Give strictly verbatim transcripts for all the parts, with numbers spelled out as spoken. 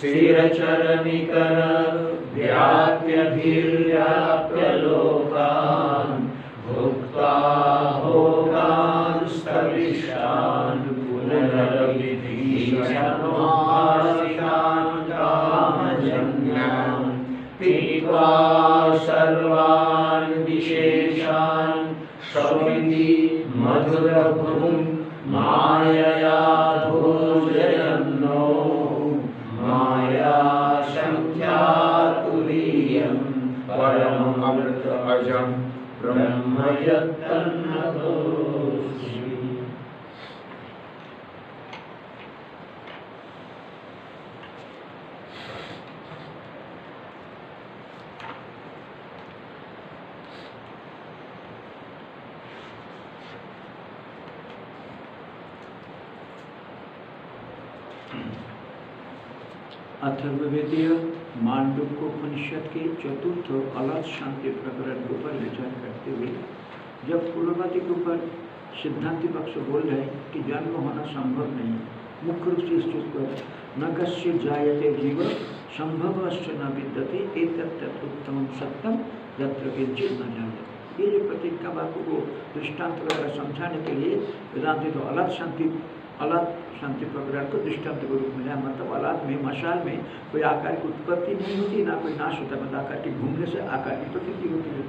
स्थिरचरनिकर व्याप्यभिर्व्याप्य लोकान् भुक्त्वा भोगान् स्थविष्टान् पुनरविधीशमासिकान् कामजन्यान् पीत्वा सर्वान् विशेषान् शमिति मधुरभुं मायया भोजयन्नो माया संख्या तुरीयं परमं अमृत अजं ब्रह्म यत्तन्नतोऽस्मि। अथर्ववेदीय मांडुक्य उपनिषद के चतुर्थ अलग शांति प्रकरण के ऊपर विचार करते हुए जब पूर्ववादी के ऊपर सिद्धांति पक्ष बोल रहे कि जन्म होना संभव नहीं, मुख्य रूप से इस चीज को न कस्य जायते जीव संभवश्च न विद्यते एतत् उत्तम सत्यम यत्र किंचित न जायते। ये जो प्रतिज्ञा वाक्य को दृष्टांत वगैरह समझाने के लिए वेदांति तो अलग शांति अलग शांति प्रकरण को दृष्टांत के रूप में है। मतलब अलग में मशाल में कोई आकार की उत्पत्ति नहीं होती, ना कोई नाश होता, मतलब आकार के घूमने से आकार की प्रकृति होती है।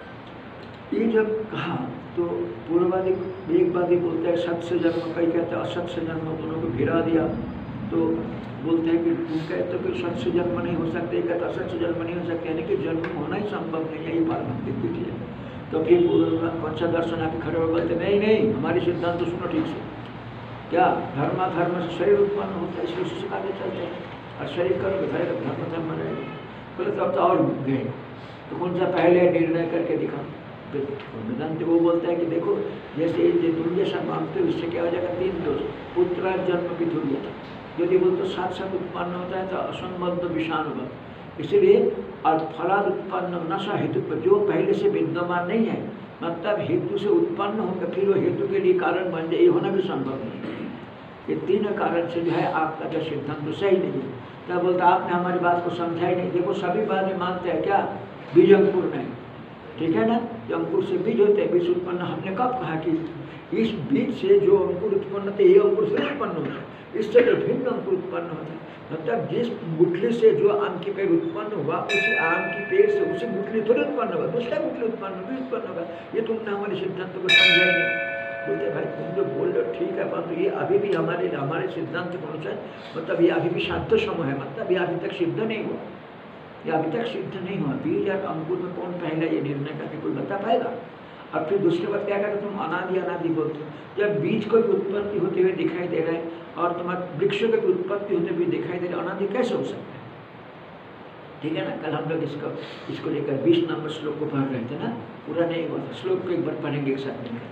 ये जब कहा तो पूर्ववादी एकवादी बोलते हैं सत से जन्म, कई कहते हैं असत से जन्म, दोनों को गिरा दिया तो बोलते हैं कि तुम कहते हो कि सत से जन्म नहीं हो सकते, कहते असत से जन्म नहीं हो सकते, यानी कि जन्म होना ही संभव नहीं है। ये पारमार्थिक विधि है। तो फिर पंचा दर्शन आके खड़े हो बोलते नहीं नहीं हमारी सिद्धांत तो सुनो ठीक से, क्या धर्मा धर्म से शरीर उत्पन्न होता है, इसलिए उसी आगे चलते हैं और शरीर करोगे धर्म धर्म रहेगा। बोले तब तो और गए तो कौन सा पहले निर्णय करके दिखा। वेदांत वो बोलता है कि देखो जैसे ये तुम जैसा मानते हो इससे क्या हो जाएगा, तीन दोष, पुत्र जन्म की तुल्यता, यदि बोलते साथ साथ उत्पन्न होता है तो असंबद्ध विषाणु, इसलिए और फलाद उत्पन्न नशा हेतु पर जो पहले से विद्यमान नहीं है, मतलब हेतु से उत्पन्न होकर फिर वो हेतु के लिए कारण बन जाए, ये होना भी संभव नहीं। ये तीन कारण से जो है आपका जो सिद्धांत तो सही नहीं है। क्या बोलता आपने हमारी बात को समझा ही नहीं। देखो सभी बात में मानते हैं क्या, बीज अंकुर नहीं, ठीक है ना, जो अंकुर से बीज होते हैं, बीज उत्पन्न हमने कब कहा कि इस बीज से जो अंकुर उत्पन्न होते ये अंकुर से उत्पन्न होता है, इससे जो भिन्न अंकुर उत्पन्न होता है। मतलब जिस गुठली से जो आम की पेड़ उत्पन्न हुआ उसी आम की पेड़ से उसी गुठली थोड़ी उत्पन्न होगा, दूसरा गुठली उत्पन्न भी उत्पन्न होगा। ये तुमने हमारे सिद्धांत को समझा ही नहीं। बोलते भाई तुम जो बोल रहे हो ठीक है, परंतु ये अभी भी हमारे हमारे सिद्धांत के अनुसार मतलब ये अभी भी साध्य समय है, मतलब ये अभी तक सिद्ध नहीं हुआ, ये अभी तक सिद्ध नहीं हुआ। बीज और अंकुर में कौन पहला ये निर्णय करके कोई बता पाएगा। और फिर दूसरी बात क्या कहते तुम अनादि अनादि बोलते हो, जब बीज को भी उत्पत्ति होते हुए दिखाई दे रहा है और तुम्हारे वृक्ष को भी उत्पत्ति होते हुए दिखाई दे रहा है, अनादि कैसे हो सकता है। ठीक है ना, कल हम लोग इसको इसको लेकर बीस नंबर श्लोक को पढ़ रहे थे ना, पूरा नहीं हुआ था, श्लोक को एक बार पढ़ेंगे एक साथ मिलकर।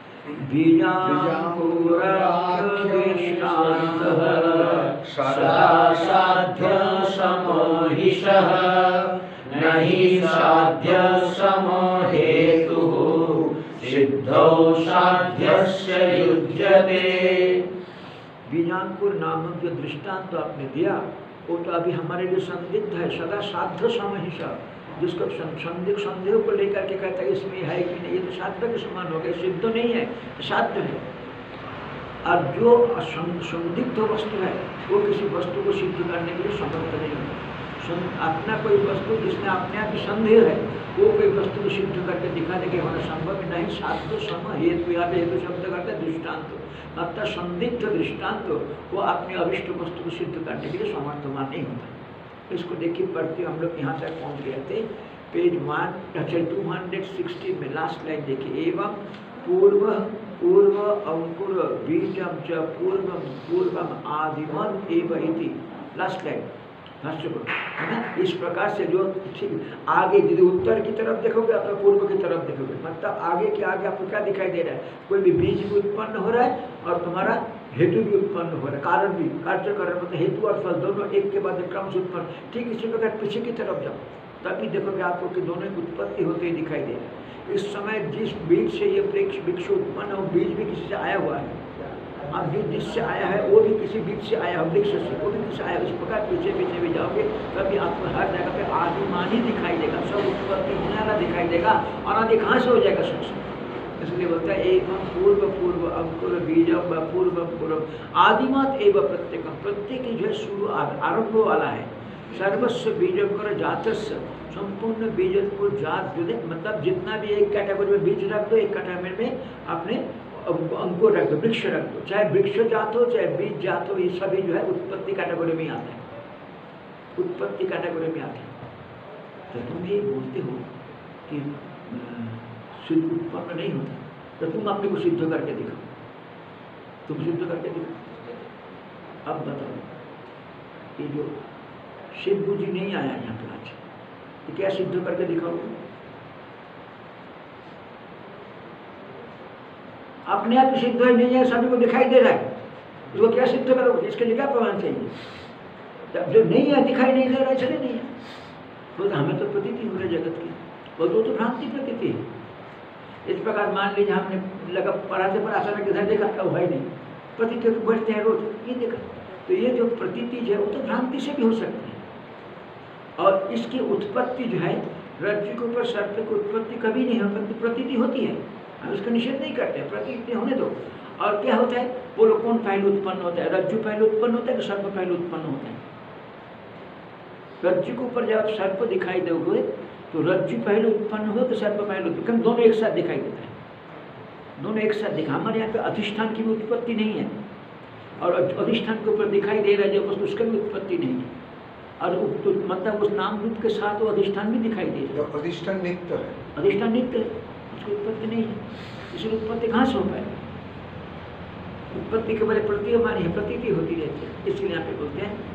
बीजांकुराख्यदृष्टान्तः सदा साध्य समोहिषः न हि साध्य समो हेतुः सिद्धौ साध्यस्य युज्यते। बीजांकुर नामक जो दृष्टांत तो आपने दिया वो तो अभी हमारे लिए संदिग्ध है, सदा साध्य समोहिषः, जिसको संदिग्ध संदेह को लेकर के कहता है इसमें है कि नहीं, ये तो साध्य के समान हो गया, सिद्ध नहीं है, साध्य है। और जो संदिग्ध वस्तु है वो किसी वस्तु को सिद्ध करने के लिए समर्थ नहीं होता। अपना कोई वस्तु जिसमें अपने आप संदेह है वो कोई वस्तु को सिद्ध करके दिखाने के होना संभव नहीं। साध्य सम हेतु, यहाँ पे हेतु शब्द करते हैं दृष्टांत, मतलब संदिग्ध दृष्टांत वो अपने अविष्ट वस्तु को सिद्ध करने के लिए समर्थमान नहीं होता। इसको देखिए पढ़ते हम लोग यहाँ तक पहुँच गए थे, पेज वन अच्छा टू हंड्रेड सिक्सटी में लास्ट लाइन देखिए। एवं पूर्व पूर्व अंकुर बीजम च पूर्वम पूर्वम आदिमन एव इति, लास्ट लाइन भाष्य को है ना। इस प्रकार से जो ठीक आगे यदि उत्तर की तरफ देखोगे आप तो पूर्व की तरफ देखोगे, मतलब आगे के आगे आपको क्या दिखाई दे रहा है, कोई भी बीज भी उत्पन्न हो रहा है और तुम्हारा हेतु भी उत्पन्न हो रहा है, कारण भी कार्य कर रहा है, मतलब हेतु और फल दोनों एक के बाद एक क्रम से उत्पन्न। ठीक इसी प्रकार पीछे की तरफ जाओ तभी देखोगे आपको कि दोनों की उत्पत्ति होते ही दिखाई दे रहा है। इस समय जिस बीज से ये वृक्ष वृक्ष उत्पन्न हो, बीज भी किसी से आया हुआ है, अब जो जिससे आया है वो भी किसी बीज से आया है, वृक्ष से, वो भी किसी आया। इस प्रकार पीछे पीछे भी जाओगे कभी आपको हर जगह पे आदिमान ही दिखाई देगा, सब उत्पत्ति किनारा दिखाई देगा, और आदि कहाँ से हो जाएगा सबसे। इसलिए बोलता है एवं पूर्व पूर्व अंकुर बीजम व पूर्व पूर्व आदिमत एवं प्रत्येक, प्रत्येक जो है शुरू आरंभ वाला है। सर्वस्व बीजम कर जातस्य, संपूर्ण बीज को जात जो है मतलब जितना भी एक कैटेगरी में बीज रख दो, एक कैटेगरी में अपने अंकुर रख दो, वृक्ष रख दो, चाहे वृक्ष जात हो चाहे बीज जात हो, ये सभी जो है उत्पत्ति कैटेगरी में आते हैं, उत्पत्ति कैटेगरी में आते हैं। तो तुम ये बोलते हो कि सिद्ध उत्पन्न नहीं होता, तो तुम अपने को सिद्ध करके दिखाओ, तुम सिद्ध करके दिखाओ। अब बताओ ये जो शिव जी नहीं आया यहाँ पे आज, तो क्या सिद्ध करके दिखाओगे? अपने आप सिद्ध है नहीं है, सभी को दिखाई दे रहा है, इसको क्या सिद्ध करोगे? इसके लिए क्या प्रमाण चाहिए? जब जो नहीं है, दिखाई नहीं दे रहा है, चले नहीं है, तो हमें तो प्रतीति हो रही जगत की, वो तो, तो भ्रांति प्रतीति है। इस प्रकार मान लीजिए हमने लगा पढ़ाते पर आसान किधर देखा, अब है नहीं, प्रतीति बैठते हैं रोज, ये देखा, तो ये जो प्रतीति है वो तो भ्रांति से भी हो सकती है। और इसकी उत्पत्ति जो है रज्जु के ऊपर सर्प की उत्पत्ति कभी नहीं हो, परंतु प्रतीति होती है, हम इसका निषेध नहीं करते, प्रतीति होने दो। और क्या होता है, बोलो कौन पहले उत्पन्न होता है? रज्जु पहले उत्पन्न होता है कि सर्प पहले उत्पन्न होता है? रज्जु के ऊपर जब सर्प दिखाई दोगे तो रज्जु पहले उत्पन्न हो कि सर्प पहले उत्पन्न? दोनों एक साथ दिखाई देता है, दोनों एक साथ दिखा। हमारे यहाँ पे अधिष्ठान की भी उत्पत्ति नहीं है, और अधिष्ठान के ऊपर दिखाई दे रहा है जब उसकी भी उत्पत्ति नहीं है, और तो, मतलब उस नाम रूप के साथ वो अधिष्ठान भी दिखाई दे रहा है। अधिष्ठान नित्य है, अधिष्ठान नित्य है, उसकी उत्पत्ति नहीं है, इसलिए उत्पत्ति कहाँ से हो पाए? उत्पत्ति के बड़े प्रतीयमान है, प्रतीति होती रहती है। इसलिए यहाँ पे बोलते हैं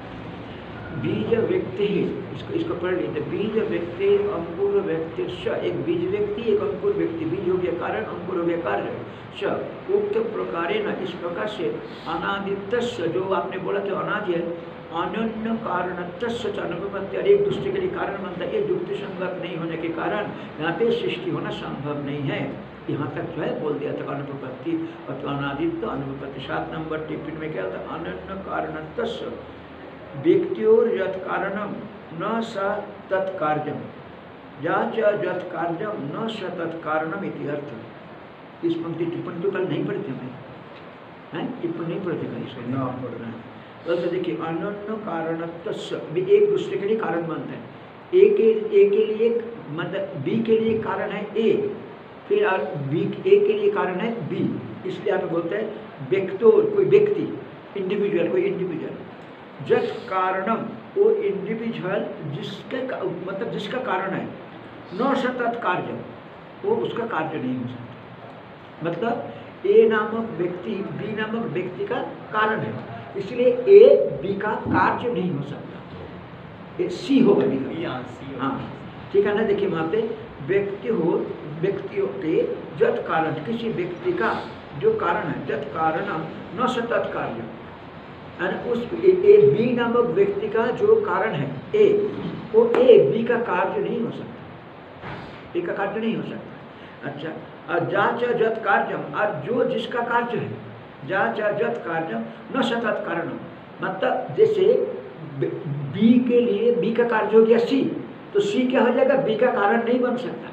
बीज व्यक्ति, इसको इसको पढ़ लीजिए, बीज व्यक्ति अंकुर व्यक्ति, एक बीज व्यक्ति एक अंकुर व्यक्ति, बीज हो गया कारण, अंकुर हो गया कार्य। स उक्त प्रकारे न, इस प्रकार से अनादित्य, जो आपने बोला था अनादि है, अनन्य कारणत्स्य अनुपत्ति, और एक दूसरे के लिए कारण बनता है, ये युक्ति संगत नहीं होने के कारण यहाँ पे सृष्टि होना संभव नहीं है। यहाँ तक जो है बोल दिया था अनुपत्ति और तो अनादित्य अनुपत्ति। सात नंबर टिप्पणी में क्या होता? अनन्य कारणत्स्य व्यक्तियोर यत् कारणम न स तत्कार्यम, या च यत् कार्यम न स तत्कारणम इति अर्थ। इस पंक्ति टिप्पणी तो कल नहीं पढ़ते हमें, हैं टिप्पणी नहीं पढ़ते कल, इसको ना पढ़ रहे हैं। तो देखिए अनन्य कारणत्स्य, एक दूसरे के लिए कारण बनता है। ए के ए के लिए मतलब बी के लिए कारण है ए, फिर बी ए के लिए कारण है बी, इसलिए आप बोलते हैं व्यक्तोर, कोई व्यक्ति, इंडिविजुअल, कोई इंडिविजुअल, जत कारणम, वो इंडिविजुअल जिसके मतलब जिसका कारण है, न सतत कार्य, वो उसका कार्य नहीं हो सकता। मतलब ए नामक व्यक्ति बी नामक व्यक्ति का कारण है, इसलिए ए बी का कार्य नहीं हो सकता, ए सी होगा बी का। हाँ ठीक है ना, देखिए वहाँ पे व्यक्ति हो, व्यक्ति होते जत कारण, किसी व्यक्ति का जो कारण है, जत कारणम न सतत कार्य, उस ए, ए बी नामक व्यक्ति का जो कारण है ए, वो ए बी का कार्य नहीं हो सकता, ए का कार्य नहीं हो सकता। अच्छा, और जा च जत कार्यम, और जो जिसका कार्य है, जा च जत कार्यम न सतत कारणम, मतलब जैसे बी के लिए बी का कार्य हो गया सी, तो सी क्या हो जाएगा? बी का कारण नहीं बन सकता।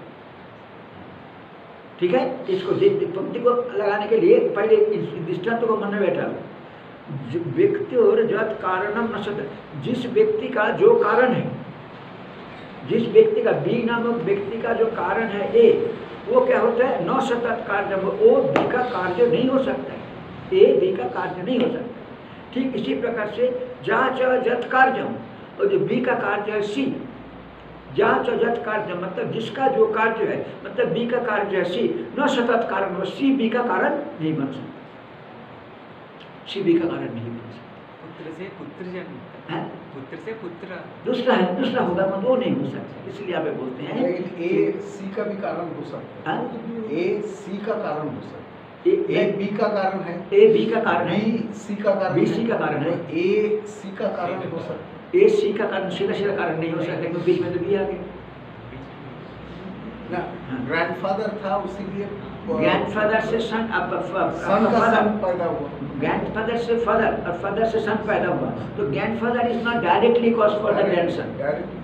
ठीक है, इसको पंक्ति को लगाने के लिए पहले इस दृष्टांत को मन में बैठा, व्यक्ति और जत कारणम न सत, जिस व्यक्ति का जो कारण है, जिस व्यक्ति का बी नामक व्यक्ति का जो कारण है ए, वो क्या होता है? न सतत कार्य, वो बी का कार्य नहीं हो सकता है, ए बी का कार्य नहीं हो सकता। ठीक इसी प्रकार से जा च जत कार्यम, और जो बी का कार्य है सी, जा च जत कार्य मतलब जिसका जो कार्य है, मतलब बी का कार्य है सी, न सतत कारण, वो सी बी का कारण नहीं बन सकता, सी बी का कारण नहीं बन सकता। पुत्र से पुत्र जन्म है, पुत्र से पुत्र दूसरा है, दूसरा होगा मतलब वो नहीं हो सकता, इसलिए आप बोलते हैं। लेकिन ए सी का भी कारण हो सकता है, ए सी का कारण हो सकता है, ए बी का कारण है, ए बी का कारण है, बी सी का कारण, बी सी का कारण है, ए सी का कारण हो सकता है, ए सी का कारण सीधा सीधा कारण नहीं हो सकता, क्योंकि बीच में तो बी आ गया ना ग्रैंडफादर था, उसीलिए ग्रैंडफादर से सन, अब सन का सन पैदा हुआ। ग्रैंडफादर से फादर और फादर से सन पैदा हुआ, तो grandfather is not directly cause for the grandson,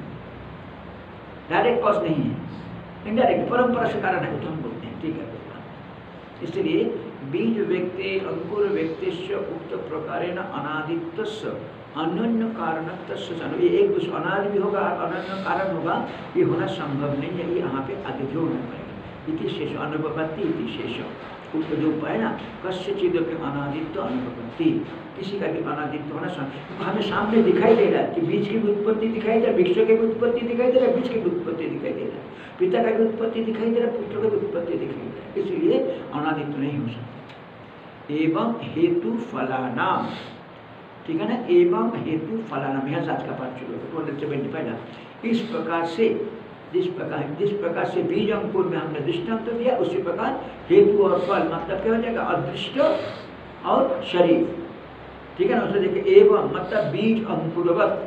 direct cause नहीं है, इनडायरेक्ट परंपरा से कारण है तो हम बोलते हैं, ठीक है। इसलिए बीज व्यक्ति अंकुर व्यक्तिश्च उक्त प्रकारेण अनादित्वस्य अनन्य कारणत्वस्य जानो, ये एक दूसरे अनादि भी होगा अनन्य कारण होगा, ये होना संभव नहीं है, ये यहाँ पे आगे जोड़ना पड़ेगा। इति शेष अनुपपत्ति इति शेष, उसको जो उपाय ना कस्य चिदपि अनादित्व अनुपपत्ति, किसी का भी अनादित्व होना संभव, हमें सामने दिखाई दे रहा है कि बीज की भी उत्पत्ति दिखाई दे रहा है, वृक्ष की भी उत्पत्ति दिखाई दे रहा है, बीज की भी उत्पत्ति दिखाई दे रहा है, पिता का भी उत्पत्ति दिखाई दे रहा है, पुत्र का भी उत्पत्ति दिखाई दे रहा है, इसलिए अनादित्व नहीं हो सकता। एवं हेतु फलानाम, ठीक है ना, एवं हेतु फलानाम, यहाँ आज का पाठ शुरू होगा पहला, इस प्रकार से जिस प्रकार जिस प्रकार से बीज अंकुर में हमने दृष्टांत तो दिया, उसी प्रकार हेतु और फल मतलब क्या हो जाएगा, अदृष्ट और शरीर, ठीक है ना। उससे देखिए एवं मतलब बीज अंकुरवत,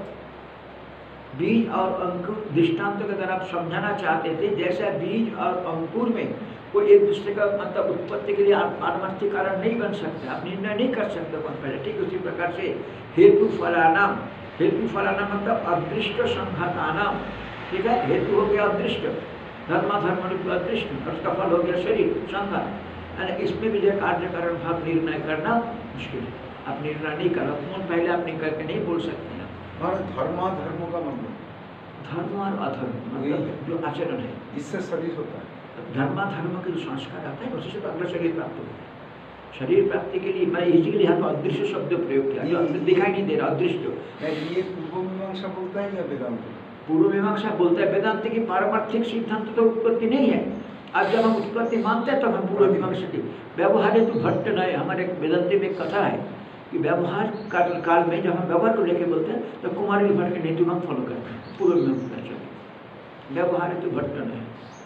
बीज और अंकुर दृष्टांत के द्वारा आप समझाना चाहते थे, जैसा बीज और अंकुर में कोई एक दूसरे का मतलब उत्पत्ति के लिए पारमार्थिक कारण नहीं बन सकता, आप निर्णय नहीं कर सकते कौन पहले, ठीक उसी प्रकार से हेतु फलानाम, हेतु फलानाम मतलब अदृष्ट संघातानाम, ठीक है, हेतु हो गया अदृष्ट, धर्माधर्म अदृष्ट, और उसका फल हो गया शरीर संघात, यानी इसमें भी जो कार्य कारण भाव निर्णय करना मुश्किल है, आप निर्णय नहीं करो, कौन पहले आप नहीं करके नहीं बोल सकते हैं। धर्माधर्म का मतलब धर्म और अधर्म मतलब जो आचरण है, इससे शरीर होता है, धर्माधर्म के जो संस्कार आता है उसी से तो अगला शरीर प्राप्त होता है। शरीर प्राप्ति के लिए मैं इसी के लिए यहाँ पर अदृश्य शब्द प्रयोग किया, जो दिखाई नहीं दे रहा अदृश्य। ये पूर्व मीमांसा बोलता है या वेदांत? पूर्व मीमांसा बोलता है, वेदांत की पारमार्थिक सिद्धांत तो उत्पत्ति नहीं है। अब जब हम उत्पत्ति मानते हैं तो हम पूर्व मीमांसा की व्यवहार हेतु भट्ट नए, हमारे वेदांति में एक कथा है कि व्यवहार काल काल में जब हम व्यवहार को लेकर बोलते हैं तो कुमारी भट्ट के नीति हम फॉलो करते हैं, पूर्व मीमांसा व्यवहार हेतु भट्ट नए,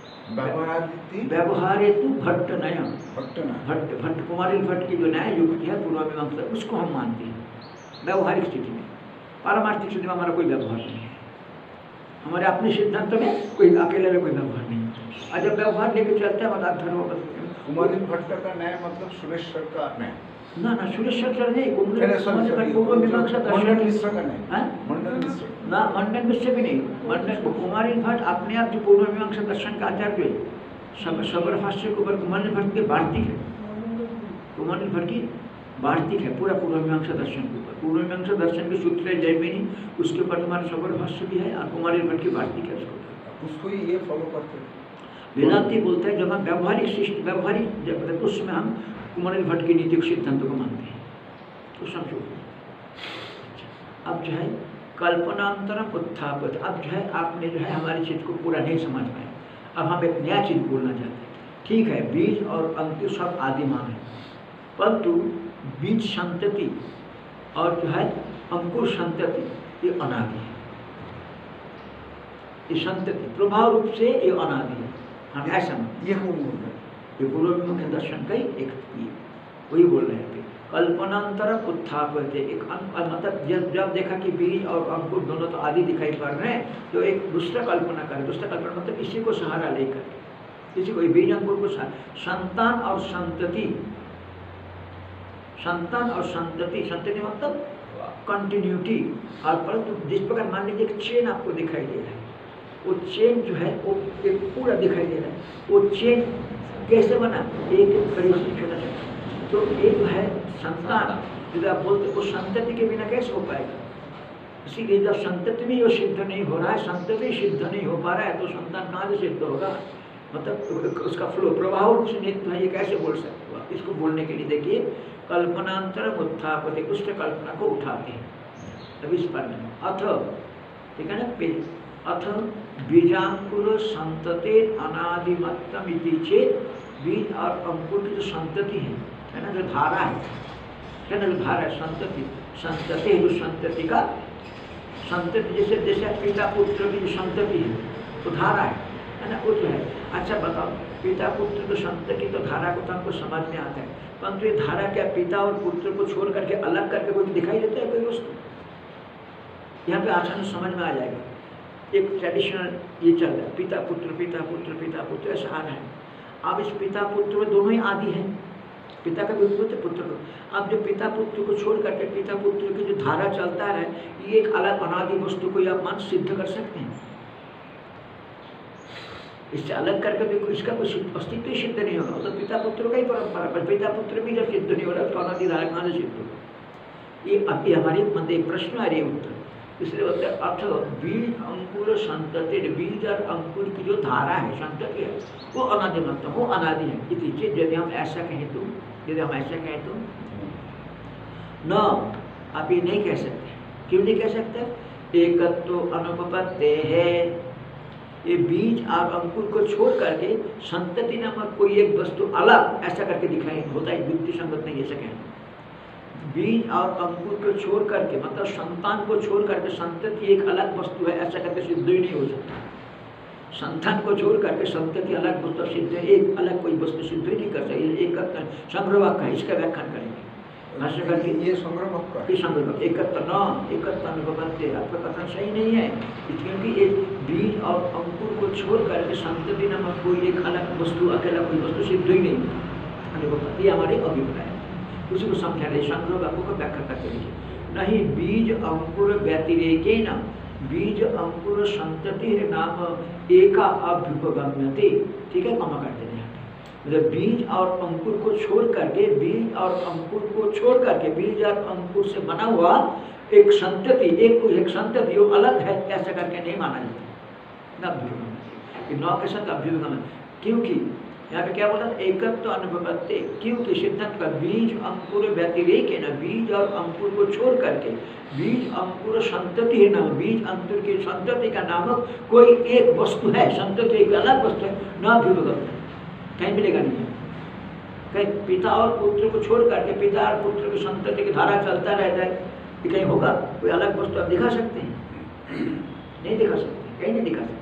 व्यवहार हेतु भट्ट नया, भट्ट भट्ट भट्ट कुमारी भट्ट की जो न्याय युक्ति है पूर्व मीमांसा, उसको हम मानते हैं व्यवहारिक स्थिति में। पारमार्थिक स्थिति में हमारा कोई व्यवहार नहीं है, हमारे अपने सिद्धांत में कोई अकेले में कोई व्यवहार नहीं है, और जब व्यवहार लेके चलते हैं धर्म। कुमारी भट्ट का न्याय मतलब सुरेश्वर का न्याय ना ना सुरेश्वर नहीं, पूर्व मीमांसा मंडन मिश्र का न्याय, ना मंडन मिश्र भी नहीं, मंडन को कुमारी भट्ट अपने आप जो पूर्व मीमांसा दर्शन का आचार्य सब सबर भाष्य के ऊपर कुमारी भट्ट के वार्तिक है, कुमारी भट्ट की वार्तिक है पूरा पूर्व मीमांसा दर्शन के ऊपर। पूर्व मीमांसा दर्शन के सूत्र है जयमिनी, उसके ऊपर तुम्हारा सबर भाष्य भी है और कुमारी भट्ट की वार्तिक है, उसको उसको ही ये फॉलो करते हैं। वेदांति बोलते हैं जब हम व्यवहारिक शिष्ट व्यवहारिक जब उसमें हम कुमारी भट्ट की नीति सिद्धांत को मानते हैं, तो समझो। अब जो है कल्पनांतरम उत्थापित, अब जो है आपने जो है हमारी चीज को पूरा नहीं समझ पाए, अब हम एक नया चीज बोलना चाहते हैं। ठीक है, बीज और अंकुर सब आदिमान है, परंतु बीज संतति और जो है अंकुर संतति ये अनादि है। ये संतति प्रभाव रूप से ये अनादि है, हम ऐसा ये कौन बोल रहे हैं? ये पूर्व मीमांसा दर्शन का ही एक वही बोल रहे हैं। कल्पनांतरम उत्थापित, एक मतलब जब जब देखा कि बीज और अंकुर दोनों तो आदि दिखाई पड़ रहे हैं, तो एक दूसरा कल्पना करें। दूसरा कल्पना मतलब इसी को सहारा लेकर, इसी को बीज अंकुर को संतान और संतति, संतान और संतति, संतति मतलब कंटिन्यूटी। और परंतु जिस प्रकार मान लीजिए एक चेन आपको दिखाई दे रहा है, वो चेन जो है वो एक पूरा दिखाई दे रहा है, वो चेन कैसे बना, एक एक छोटा सा, तो एक है संतान जो आप बोलते वो संतति के बिना कैसे हो पाएगा। इसीलिए जब संतति में वो सिद्ध नहीं हो रहा है, संतति सिद्ध नहीं हो पा रहा है, तो संतान कहाँ से सिद्ध होगा, मतलब उसका फ्लो प्रभाव रूप से नित्य है, ये कैसे बोल सकते हो। इसको बोलने के लिए देखिए कल्पनांतरम उत्थापते, दुष्ट कल्पना को उठाते हैं। तभी इस पर अथ, ठीक है ना, अथ बीजांकुर संतते अनादिमत्तम इति चेत, बीज और अंकुर की जो संतति है है ना, जो धारा है है ना, जो धारा है संतति, संतति जो संतति का संतति जैसे जैसे पिता पुत्र की जो संतति है तो धारा है है ना, वो जो है। अच्छा बताओ, पिता पुत्र तो संतति तो धारा को तो हमको समझ में आता है, परंतु ये धारा क्या पिता और पुत्र को छोड़ करके अलग करके कोई दिखाई देता है कोई वस्तु? यहाँ पे आसानी समझ में आ जाएगा। एक ट्रेडिशनल ये चल रहा है, पिता पुत्र पिता पुत्र पिता पुत्र ऐसा आ रहा है। अब इस पिता पुत्र दोनों ही आदि हैं, पिता का भी पुत्र पुत्र को। अब जो पिता पुत्र को छोड़ करके पिता पुत्र की जो धारा चलता है, ये एक अलग अनादि वस्तु को आप मान सिद्ध कर सकते हैं। इससे अलग करके भी इसका कोई अस्तित्व ही सिद्ध नहीं होगा, तो पिता पुत्र का ही परंपरा, पर पिता पुत्र भी जब सिद्ध नहीं हो रहा तो अनादि धारा कहाँ से सिद्ध होगा। ये अभी हमारे मन एक प्रश्न आ रही है उत्तर, इसलिए बोलते हैं अथ बीज अंकुर संतति, बीज और अंकुर की जो धारा है संतति है वो अनादि मतलब वो अनादि है। इति यदि हम ऐसा कहें तो यदि हम ऐसा कहें तो न, आप ये नहीं कह सकते। क्यों नहीं कह सकते? एकत्व अनुपपत्ति है, ये बीज और अंकुर को छोड़ करके संतति नामक कोई एक वस्तु अलग ऐसा करके दिखाई होता है, युक्ति संगत नहीं ऐसा कहना। बीज और अंकुर को छोड़ करके मतलब संतान को छोड़ करके संतति एक अलग वस्तु है ऐसा करके सिद्ध ही नहीं हो सकता। संतान को छोड़ करके संतति अलग वस्तु सिद्ध है, एक अलग कोई वस्तु सिद्ध ही नहीं कर सकती। एक संग्रह वाक्य है, इसका व्याख्यान करेंगे। ये संग्रह वाक्य ये संग्रह वाक्य एकत्र न एकत्र अनुभवते, आपका कथन सही नहीं है, क्योंकि एक बीज और अंकुर को छोड़ करके संतति नामक कोई एक अलग वस्तु अकेला कोई वस्तु सिद्ध ही नहीं अनुभव। ये हमारे अभिप्राय है, उसी को समझा रहे संग्रह वाक्यों को व्याख्या करते रहिए। नहीं बीज अंकुर व्यतिरेके न बीज अंकुर संतति नाम एका अभ्युपगम्यते, ठीक है, कमा करते हैं मतलब बीज और अंकुर को छोड़ करके बीज और अंकुर को छोड़ करके बीज और अंकुर से बना हुआ एक संतति एक एक संतति वो अलग है ऐसा करके नहीं माना जाता। न नौ के साथ अभ्युपगम, क्योंकि यहाँ पे क्या बोला एकत्व अनुभवते, क्योंकि सिद्धांत का बीज अंकुर व्यतिरेक है ना, बीज और अंकुर को छोड़ करके बीज अंकुर संतति है ना, बीज अंकुर की संतति का नामक कोई एक वस्तु है, संतति एक अलग वस्तु है, न अभ्युपगम कहीं मिलेगा नहीं। कहीं पिता और पुत्र को छोड़ करके पिता और पुत्र की संतति की धारा चलता रहता है, कि कहीं होगा कोई अलग वस्तु आप दिखा सकते हैं? नहीं दिखा सकते, कहीं नहीं दिखा सकते।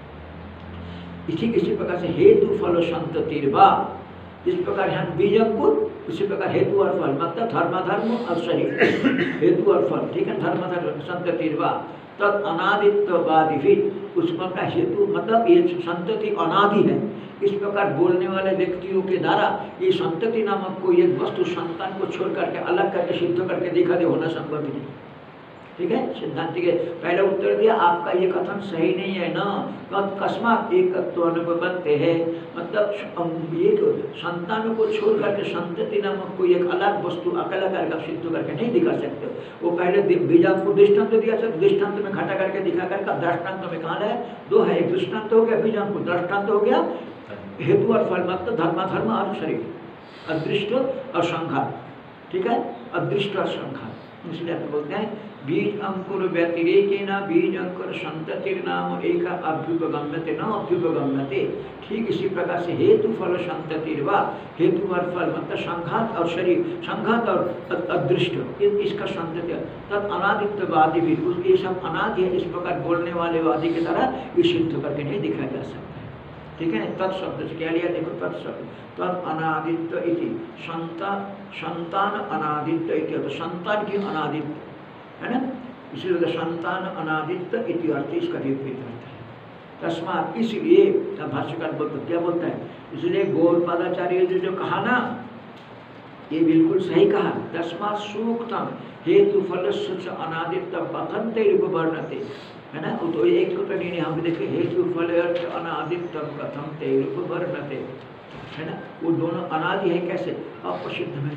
इसी इसी प्रकार से हेतु फल संततिर्वा, इस प्रकार यहाँ बीज अंकुर उसी प्रकार हेतु और फल मतलब धर्माधर्म और शरीर हेतु और फल, ठीक है, धर्माधर्म संततिर्वा तद अनादित्ववादी भी उसका हेतु मतलब ये संतति अनादि है। इस प्रकार बोलने वाले व्यक्तियों के द्वारा ये संतति नामक कोई एक वस्तु संतान को छोड़ करके अलग करके सिद्ध करके दिखा दे होना संभव ही नहीं, ठीक है। सिद्धांत के पहले उत्तर दिया आपका ये कथन सही नहीं है ना, कस्मात एकत्व अनुभवते है मतलब ये संतानों को छोड़ करके संतति नामक कोई एक अलग वस्तु अकेला करके सिद्ध करके नहीं दिखा सकते। वो पहले बीजांकुर को दृष्टांत दिया था, दृष्टांत में घटा करके दिखा करके दृष्टांत में कहा है दो है, एक दृष्टांत हो गया बीजांकुर, दृष्टांत हो गया हेतु और फल मतलब धर्माधर्म और शरीर, अदृष्ट और संघात, ठीक है, अदृष्ट और संघात। इसलिए आप बोलते हैं बीज अंकुर व्यतिरेकेन बीज अंकुर संततिर नाम एक अभ्युपगम्यते न अभ्युपगम्यते। ठीक इसी प्रकार से हेतु फल संततिर्वा हेतु और फल मतलब संघात और शरीर, संघात और अदृष्ट इसका संतति तद अनादित्ववादी भी ये सब अनादि है, इस प्रकार बोलने वाले वादी की तरह ये सिद्ध करके नहीं दिखाया जा सकता, ठीक है। तत्शब्द से क्या लिया देखो, तत्शब्द तद अनादित्व इति संता संतान अनादित्व इति तो संतान की अनादित्व है ना, इसलिए संतान अनादित्व इति अर्थ इसका विपरीत अर्थ है। तस्मात इसलिए भाष्यकार बोलते क्या बोलता है, इसलिए गौड़पादाचार्य जो जो कहा ना ये बिल्कुल सही कहा। तस्मात सूक्तम हेतु फल सुच अनादित्व पतंते रूपवर्णते है ना, तो एक तो नहीं हम देखे हेतु फल अनादित्व कथम ते रूपवर्णते है ना, वो दोनों अनादि है कैसे अप्रसिद्ध में।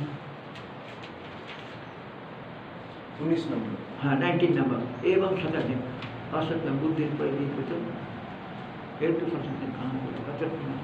उन्नीस नंबर हाँ नाइनटीन नंबर एवं सतर्क असत्य बुद्धि पर हेतु फल कहाँ बोला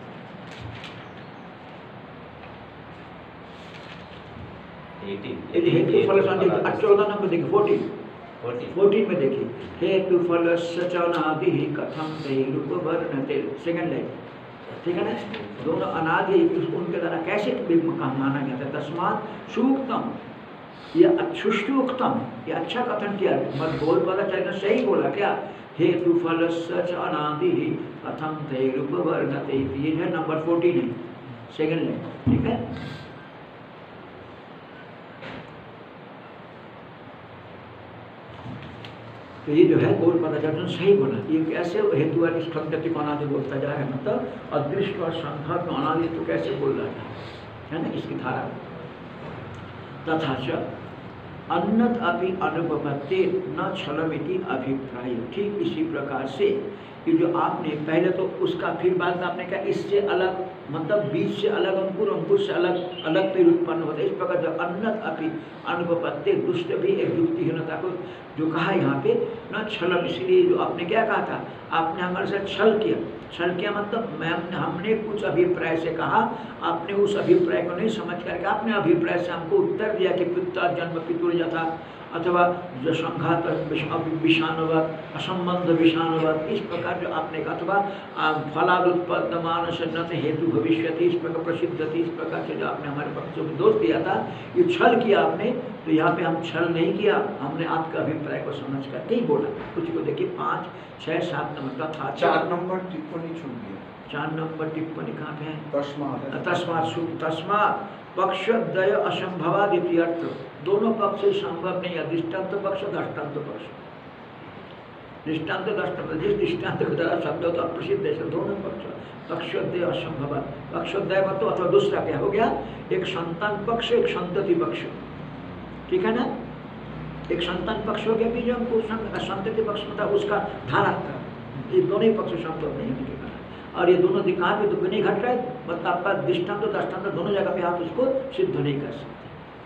हेतु फल चौदह नंबर देखिए फोर्टीन फोर्टीन में देखिए हेतु फल सचनादि कथम ते रूपवर्णते सेकंड लाइन, ठीक है ना, दोनों अनादि उनके द्वारा कैसे माना गया था। तस्मात सूक्तम ये अच्छुष्टुक्तम ये अच्छा कथन किया, मत बोल वाला चाहिए सही बोला क्या, हेतु फल सच अनादि कथम ते रूपवर्णते ये है नंबर फोर्टीन है सेकंड लाइन, ठीक है। तो ये जो है गौर पदाचार्य सही बोला, ये कैसे हेतु वाली स्कंदति को अनादि बोलता जा रहा है, मतलब अदृष्ट और संघात में अनादि तो कैसे बोल रहा है, है ना, इसकी धारा। तथा च अन्नत अपि अनुभवते न छलमिति अभिप्राय, ठीक इसी प्रकार से कि जो आपने पहले तो उसका, फिर बाद में आपने कहा इससे अलग, मतलब बीज से अलग अंकुर, अंकुर से अलग अलग पेड़ उत्पन्न होता है। इस प्रकार जो अन्नत अपि अनुभवते, दुष्ट भी एक युक्तिहीनता को जो कहा यहाँ पे न छलम, इसलिए जो आपने क्या कहा था, आपने हमारे साथ छल किया। छल किया मतलब मैं हमने हमने कुछ अभिप्राय से कहा, आपने उस अभिप्राय को नहीं समझ करके आपने अभिप्राय से हमको उत्तर दिया कि पिता जन्म पितुर्य था, अथवा जो संघात विषाणुवत, असंबंध विषाणुवत, इस प्रकार जो आपने कहा, अथवा फलादुत्पन्न मानस न हेतु भविष्यति, इस प्रकार प्रसिद्ध थी, इस प्रकार से जो आपने हमारे पक्षों में दोष दिया था, ये छल किया आपने। तो यहाँ पे हम छल नहीं किया, हमने आपका अभिप्राय को समझ करके ही बोला। कुछ को देखिए पाँच छः सात नंबर का था, चार नंबर टिप्पणी छूट गया। चार नंबर टिप्पणी कहाँ पे है? तस्मात् तस्मात् तस्मात् पक्षद्वय असंभवादिति अर्थ, दोनों पक्ष से संभव नहीं है, दृष्टांत पक्ष दृष्टांत पक्ष, दृष्टांत दृष्टांत, जिस दृष्टांत के द्वारा शब्द तो अप्रसिद्ध है, दोनों पक्ष पक्षद्वय असंभव, पक्षद्वय का तो अथवा दूसरा क्या हो गया, एक संतान पक्ष एक संतति पक्ष, ठीक है ना, एक संतान पक्ष हो गया, बीज हमको संतति पक्ष मतलब उसका धारा, ये दोनों ही पक्ष संभव नहीं है। और ये दोनों दिखा पे दुख नहीं घट रहा है, मतलब आपका दृष्टांत तो दृष्टांत दोनों जगह पे आप उसको सिद्ध नहीं कर सकते।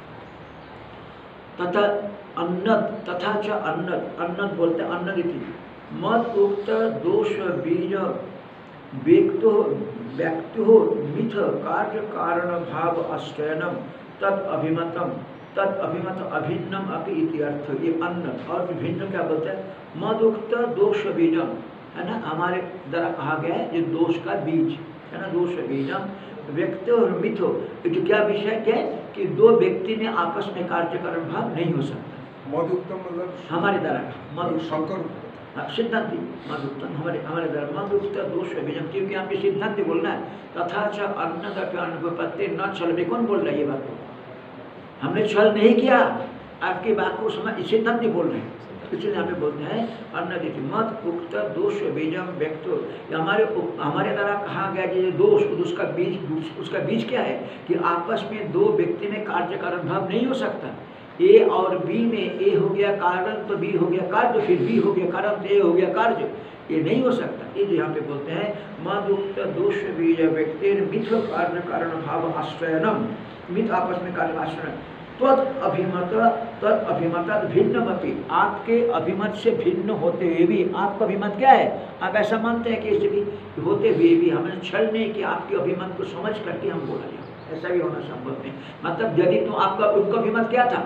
तथा अन्नत, तथा च अन्नत, अन्नत बोलते अन्नदिति मत उक्त दोष बीज व्यक्तो व्यक्तो मिथ कार्य कारण भाव आश्रयनम तद अभिमतम तद अभिमत अभिन्नम अपि इति अर्थ। ये अन्न और भिन्न क्या बोलते हैं, मद उक्त दोष बीजम, है ना, हमारे द्वारा कहा गया है ये दोष का बीज है ना, दोष बीजम व्यक्ति और मिथो, तो क्या विषय क्या है कि दो व्यक्ति में आपस में कार्यकरण भाव नहीं हो सकता। मधुत्तम मतलब हमारे द्वारा मधु शंकर सिद्धांति मधुत्तम हमारे हमारे द्वारा मधुक्त दोष बीजम, क्योंकि यहाँ पे सिद्धांति बोलना है। तथा च अन्नदपि अनुपपत्ति न छल में, कौन बोल रहा है ये बात को, हमने छल नहीं किया, आपकी बात को समझ सिद्धांति बोल रहे हैं, इसलिए यहाँ पे बोलते हैं अन्नदिति मत उक्त दोष बीजम व्यक्तो, हमारे हमारे द्वारा कहा गया कि दोष, उसका बीज उसका बीज क्या है कि आपस में दो व्यक्ति में कार्य कारण भाव नहीं हो सकता। ए और बी में ए हो गया कारण तो बी हो गया कार्य, फिर बी हो गया कारण तो ए हो गया कार्य, ये नहीं हो सकता। ये जो यहाँ पे बोलते हैं मद उक्त दोष बीज व्यक्ति मिथ कार्य कारण भाव आश्रयनम, मिथ आपस में कार्य आश्रय, तद अभिमत तद अभिमत भिन्नमपि, आपके अभिमत से भिन्न होते हुए भी, आपका अभिमत क्या है, आप ऐसा मानते हैं कि इसे भी होते हुए भी हमने छल नहीं कि आपके अभिमत को समझ करके हम बोला जाए, ऐसा भी होना संभव नहीं। मतलब यदि तो आपका उनका अभिमत क्या था,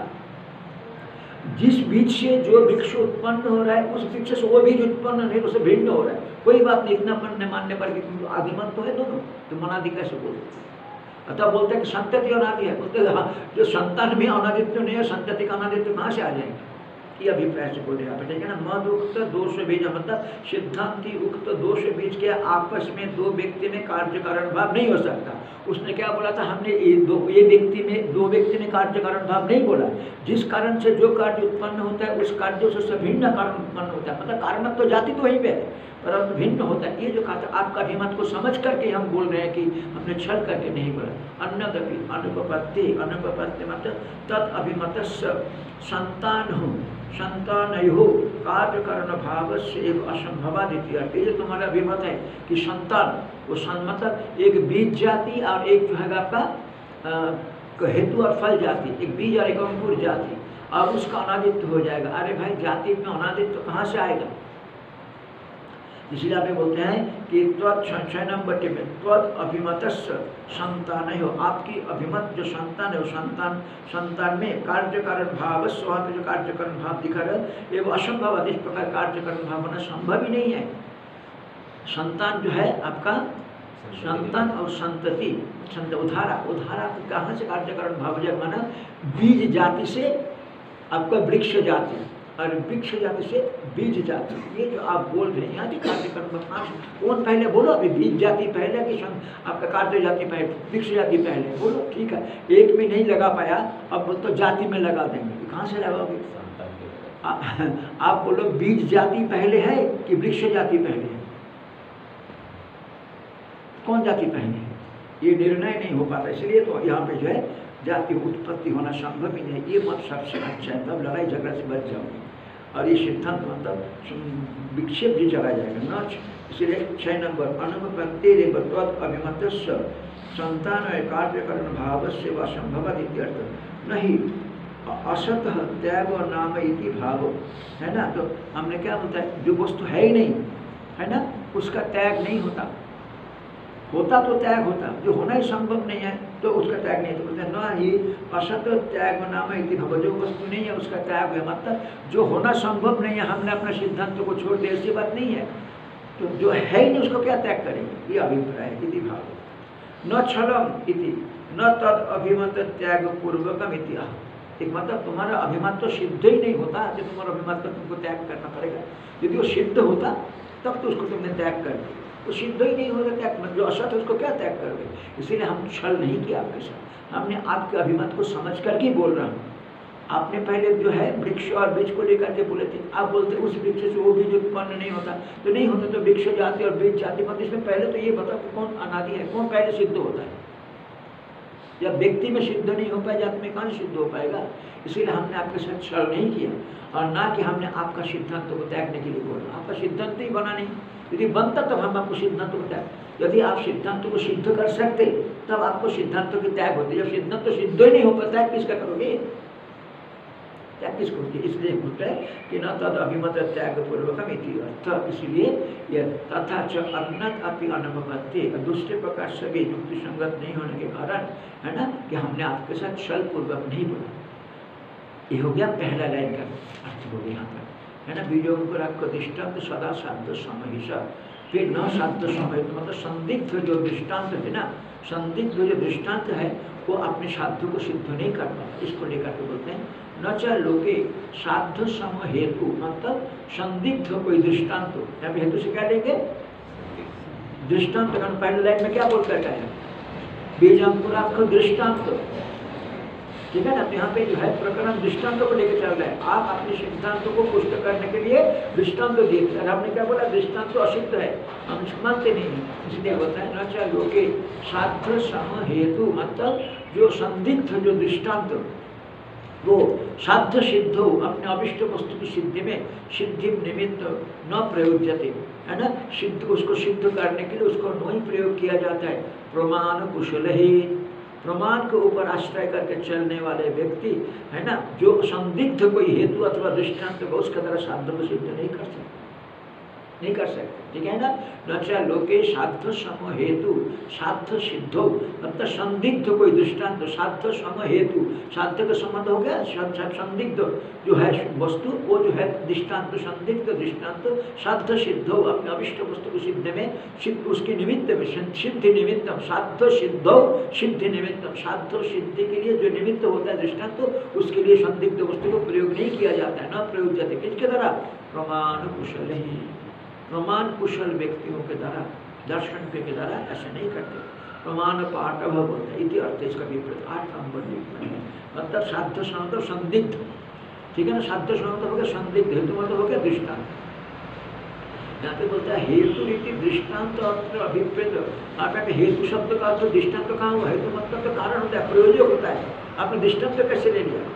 जिस बीज से जो वृक्ष उत्पन्न हो रहा है उस वृक्ष से वो बीज उत्पन्न नहीं, उससे भिन्न हो रहा है, कोई बात नहीं, इतना मानने मानने पर भी अभिमत तो है दोनों, तो मनादि कैसे बोलते। अतः बोलते हैं कि संतति अनादि है, बोलते हैं जो संतान में अनादित्व नहीं है, संतति का अनादित्व कहाँ से आ जाएगा, ये अभिप्राय से बोल रहे हैं। ठीक है ना, मद उक्त दोष बीज मतलब सिद्धांति उक्त दोष बीज के आपस में दो व्यक्ति में कार्य कारण भाव नहीं हो सकता। उसने क्या बोला था, हमने ये दो ये व्यक्ति में दो व्यक्ति में कार्य कारण भाव नहीं बोला, जिस कारण से जो कार्य उत्पन्न होता है उस कार्य से भिन्न कारण उत्पन्न होता है, मतलब कारण तो जाति तो वहीं पे है परंतु भिन्न होता है। ये जो कहा था आपका अभिमत को समझ करके हम बोल रहे हैं कि हमने छल करके नहीं बोला। अन्नदपि अनुपपत्ति, अनुपपत्ति मतलब तद अभिमत संतान हो संतान हो कार्य कारण भाव से एक असंभवादित्य। ये जो तुम्हारा अभिमत है कि संतान वो मतलब एक बीज जाति और एक जो है आपका हेतु और फल जाति, एक बीज और एक अंकुर जाति, और उसका अनादित्य हो जाएगा। अरे भाई जाति में अनादित्य कहाँ से आएगा, इसलिए आप बोलते हैं कि त्वत् छः नंबर टिप में त्वत् अभिमतस्य संतान हो, आपकी अभिमत जो संतान है वो संतान संतान में कार्य कारण भाव वहाँ पे जो कार्य कारण भाव दिखा रहा है ये वो असंभव है। इस प्रकार कार्य कारण भाव होना संभव ही नहीं है। संतान जो है आपका संतान और संतति संत उधारा उधारा कहाँ से कार्य कारण भाव जब माना बीज जाति से आपका वृक्ष जाति और वृक्ष जाति से बीज जाति। ये जो आप बोल रहे हैं यहाँ की कार्य कर्म कौन पहले बोलो, अभी बीज जाति पहले कि आपका कार्य जाति पहले वृक्ष जाति पहले बोलो, ठीक है। एक में नहीं लगा पाया अब तो जाति में लगा देंगे, कहाँ से लगाओगे आप बोलो बीज जाति पहले है कि वृक्ष जाति पहले है? कौन जाति पहले है? ये निर्णय नहीं हो पाता, इसलिए तो यहाँ पे जो है जाति उत्पत्ति होना संभव ही नहीं। ये मत सबसे अच्छा है, तब लड़ाई झगड़ा से बच जाओगे। और ये सिद्धांत मतलब विक्षेप भी चला जाएगा न। इसलिए छः नंबर अनुपत्ति रेवत्वत अभिमत संतान कार्यकरण भाव से व संभव इत्यर्थ नहीं असत त्याग और नाम इति भाव है ना। तो हमने क्या बोलता है, जो वस्तु है ही नहीं है ना उसका त्याग नहीं होता, होता तो त्याग होता, जो होना ही संभव नहीं है तो उसका त्याग नहीं। तो बोलते हैं ना ही असत त्याग नाम इति भाव, जो वस्तु नहीं है उसका त्याग है, मतलब जो होना संभव नहीं है हमने अपना सिद्धांत को छोड़ दिया, ऐसी बात नहीं है। तो जो है ही नहीं उसको क्या त्याग करेंगे, ये अभिप्राय है इति भाव। न छलम इति न तद अभिमत त्याग पूर्वकम इति। एक मतलब तुम्हारा अभिमत तो सिद्ध ही नहीं होता, जो तुम्हारा अभिमत का तुमको त्याग करना पड़ेगा। यदि वो सिद्ध होता तब तो उसको तुमने त्याग कर दिया, वो सिद्ध ही नहीं होता त्याग, मतलब जो असत है उसको क्या त्याग करोगे। इसीलिए हम छल नहीं किया आपके साथ, हमने आपके अभिमत को समझ करके बोल रहा हूँ। आपने पहले जो है वृक्ष और बीज को लेकर के बोले थे, आप बोलते उस वृक्ष से वो बीज उत्पन्न नहीं होता, तो नहीं होता तो वृक्ष जाति और बीज जाति मत। इसमें पहले तो ये बताओ कि कौन अनादि है, कौन पहले सिद्ध होता है। जब व्यक्ति में सिद्ध नहीं हो पाए जाति में कहाँ सिद्ध हो पाएगा। इसीलिए हमने आपके साथ छल नहीं किया और ना कि हमने आपका सिद्धांत को त्यागने के लिए बोला। आपका सिद्धांत ही बना नहीं, यदि बनता तब हम आपको सिद्धांत को त्याग, यदि आप सिद्धांत को सिद्ध कर सकते तब आपको सिद्धांतों के त्याग होते। जब सिद्धांत तो सिद्ध ही नहीं हो पाता है किसका करोगे, त्याग किसको होती है। इसलिए बोलता है कि न तद अभिमत त्याग पूर्वकम इति अर्थ। इसलिए यह तथा च अज्ञात अपि अनुभवते, दूसरे प्रकार से भी युक्ति संगत नहीं होने के कारण है ना कि हमने आपके साथ छल पूर्वक नहीं बोला। ये हो गया पहला लाइन का अर्थ हो गया यहाँ पर है ना। बीजों पर आपको दृष्टांत सदा साध्य समय, फिर न साध्य समय मतलब संदिग्ध जो दृष्टांत है ना, संदिग्ध जो दृष्टांत है वो अपने साध्य को सिद्ध नहीं कर पाता। इसको लेकर के बोलते हैं न च लोके साध्य सम हेतु, मतलब संदिग्ध कोई दृष्टांत हो। यहाँ पे हेतु से क्या लेंगे, दृष्टांत। पहले लाइन में क्या बोल कर गए, बीजांकुरात्मक दृष्टांत, ठीक है ना। तो यहाँ पे जो है प्रकरण दृष्टांतों को लेकर चल रहा है। आप अपने सिद्धांतों को पुष्ट करने के लिए दृष्टांत देते हैं। आपने क्या बोला, दृष्टांत तो असिद्ध है, हम इसको मानते नहीं, इसलिए होता है न च लोके साध्य सम हेतु, मतलब जो संदिग्ध जो दृष्टांत वो साध्य सिद्ध हो, अपने अभिष्ट वस्तु की सिद्धि में सिद्धि निमित्त न प्रयोज्यते है ना। सिद्ध उसको सिद्ध करने के लिए उसको नहीं प्रयोग किया जाता है। प्रमाण कुशल ही, प्रमाण के ऊपर आश्रय करके चलने वाले व्यक्ति है ना, जो संदिग्ध कोई हेतु अथवा दृष्टांत को उसके द्वारा साध्य को सिद्ध नहीं कर सकते, नहीं कर सकते, ठीक है ना। न च लोके साध्य सम हेतु, साध्य सिद्धो मतलब संदिग्ध कोई दृष्टांत, साध्य सम हेतु, साध्य का संबंध हो गया संदिग्ध जो है वस्तु, वो जो है दृष्टांत, संदिग्ध दृष्टांत साध्य सिद्धो, अपने अभिष्ट वस्तु को सिद्ध में सिद्ध उसके निमित्त में सिद्धि निमित्तम, साध्य सिद्धो सिद्धि निमित्तम, साध्य सिद्धि के लिए जो निमित्त होता है दृष्टांत, उसके लिए संदिग्ध वस्तु को प्रयोग नहीं किया जाता है। न प्रयोग जाते किसके द्वारा, प्रमाण कुशल ही, प्रमाण कुशल व्यक्तियों के द्वारा, दर्शन के द्वारा ऐसा नहीं करते। प्रमाण पाठव बोलते हैं इति अर्थ इसका विपरीत आठ नंबर मतलब साध्य मतलब संदिग्ध, ठीक है ना। साध्य मतलब हो गया संदिग्ध, हेतु मतलब हो गया दृष्टांत। यहाँ पे बोलता है हेतु रीति दृष्टांत अर्थ अभिप्रेत। आप हेतु शब्द का अर्थ दृष्टांत कहाँ हुआ, हेतु मतलब तो कारण होता है, प्रयोजक होता है। आपने दृष्टांत कैसे ले लिया,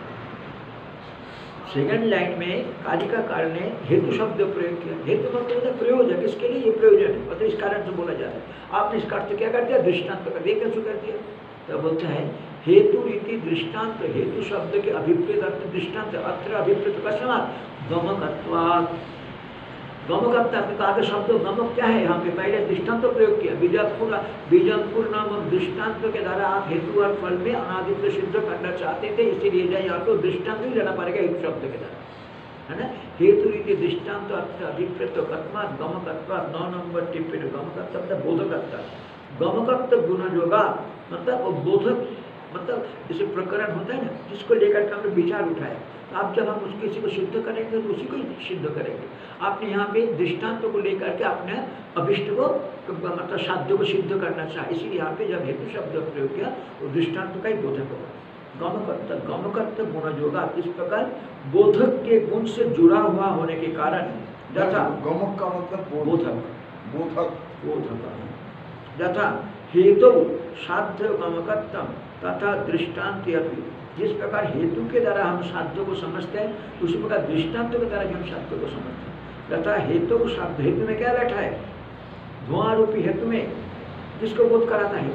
सेकंड लाइन में कालिका कार ने हेतु शब्द प्रयोग किया। हेतु मतलब होता है प्रयोजक, इसके लिए ये प्रयोजन है, मतलब इस कारण से बोला जा रहा है। आपने इसका अर्थ क्या कर दिया, दृष्टांत कर दिया, कैसे कर दिया। तो बोलता है हेतु रीति दृष्टांत, हेतु शब्द के अभिप्रेत अर्थ दृष्टांत, अत्र अभिप्रेत का समाज गमकत्वात्, गमकत्व आपने कहा कि शब्द गमक क्या है, यहाँ पे पहले दृष्टांत प्रयोग किया। बीजापुर बीजापुर नामक दृष्टांत के द्वारा आप हेतु और फल में अनादित्व सिद्ध करना चाहते थे, इसीलिए यहाँ तो दृष्टांत ही लेना पड़ेगा हेतु शब्द के द्वारा, है ना। हेतु रीति दृष्टांत अर्थ अभिप्रेत कत्मात् गमकत्वात्, नौ नंबर टिप्पणी गमकत्व मतलब बोधकत्व, गमकत्व गुण जोगा मतलब बोधक, मतलब जैसे प्रकरण होता है ना जिसको लेकर के हमने विचार उठाया, तो आप जब हम उसके किसी को सिद्ध करेंगे तो उसी को ही सिद्ध करेंगे। आपने यहाँ पे दृष्टांत को लेकर के अपने अभिष्ट को मतलब साध्य को सिद्ध करना चाहे, इसीलिए यहाँ पे जब हेतु शब्द प्रयोग किया तो दृष्टांत का ही बोधक होगा। गमकत्व गमकत्व गुणयोगा, इस प्रकार बोधक के गुण से जुड़ा हुआ होने के कारण यथा गमक का मतलब बोधक बोधक बोधक यथा हेतु साध्य गमकत्व तथा दृष्टांत अपि, जिस प्रकार हेतु के द्वारा हम साध्य को समझते हैं उसी प्रकार दृष्टांत के द्वारा हम साध्य को समझते हैं। तथा हेतु साध्य, हेतु में क्या बैठा है? धुआं रूपी हेतु में किसको बोध कराता है?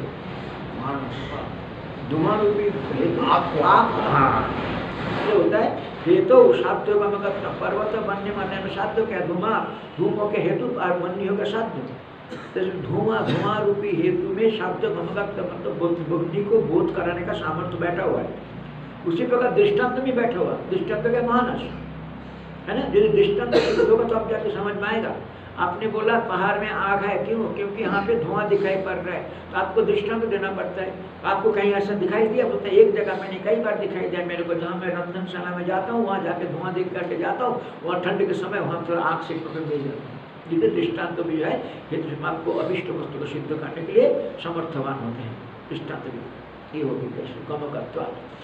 धुआं रूपी हेतु आग आग, हाँ ये होता है हेतु साध्य गमकत्व। पर्वत बनने मानने में साध्य क्या? धुआं, धूमों के हेतु और मन्य का साध्य। धुआं धुआं रूपी हेतु में शब्द गमकत्व मतलब बुद्धि को बोध कराने का सामर्थ्य बैठा हुआ है। उसी प्रकार दृष्टांत में बैठा हुआ, दृष्टांत क्या? मानस है ना। यदि दृष्टांत होगा तो आप जाके समझ में आएगा। आपने बोला पहाड़ में आग है, क्यों? क्योंकि यहाँ पे धुआं दिखाई पड़ रहा है, तो आपको दृष्टांत देना पड़ता है। आपको कहीं ऐसा दिखाई दिया? बोलते एक जगह मैंने कई बार दिखाई दिया मेरे को, जहाँ मैं रंधनशाला में जाता हूँ वहाँ जाके धुआं देख करके जाता हूँ, वहाँ ठंड के समय वहाँ थोड़ा आग से पकड़ दे जाता हूँ। जितने दृष्टांत भी है हेतु आपको अभिष्ट वस्तु को सिद्ध करने के लिए समर्थवान होते हैं। दृष्टांत भी ये होगी कैसे? गमकत्व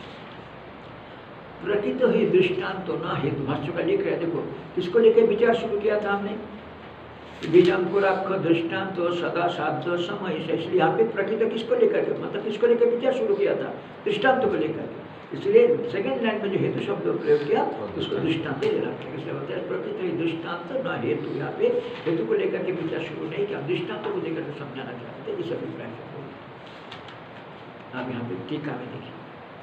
प्रकृत ही दृष्टांत तो ना हेतु। भाष्य का लिख रहे देखो, किसको लेकर विचार शुरू किया था हमने? बीजांकुराक्ष दृष्टांत सदा साध्य समय से, इसलिए यहाँ पे प्रकृति किसको लेकर के मतलब किसको लेकर विचार शुरू किया था? दृष्टांत को लेकर के। इसलिए सेकेंड लाइन में जो हेतु शब्द प्रयोग किया उसको दृष्टांत ले रखा है। इसलिए बताया प्रकृति दृष्टांत न हेतु। यहाँ पे हेतु को लेकर के विचार शुरू नहीं किया, दृष्टांत को लेकर के समझाना चाहते थे। इस अभिप्राय से आप यहाँ पे टीका में देखिए,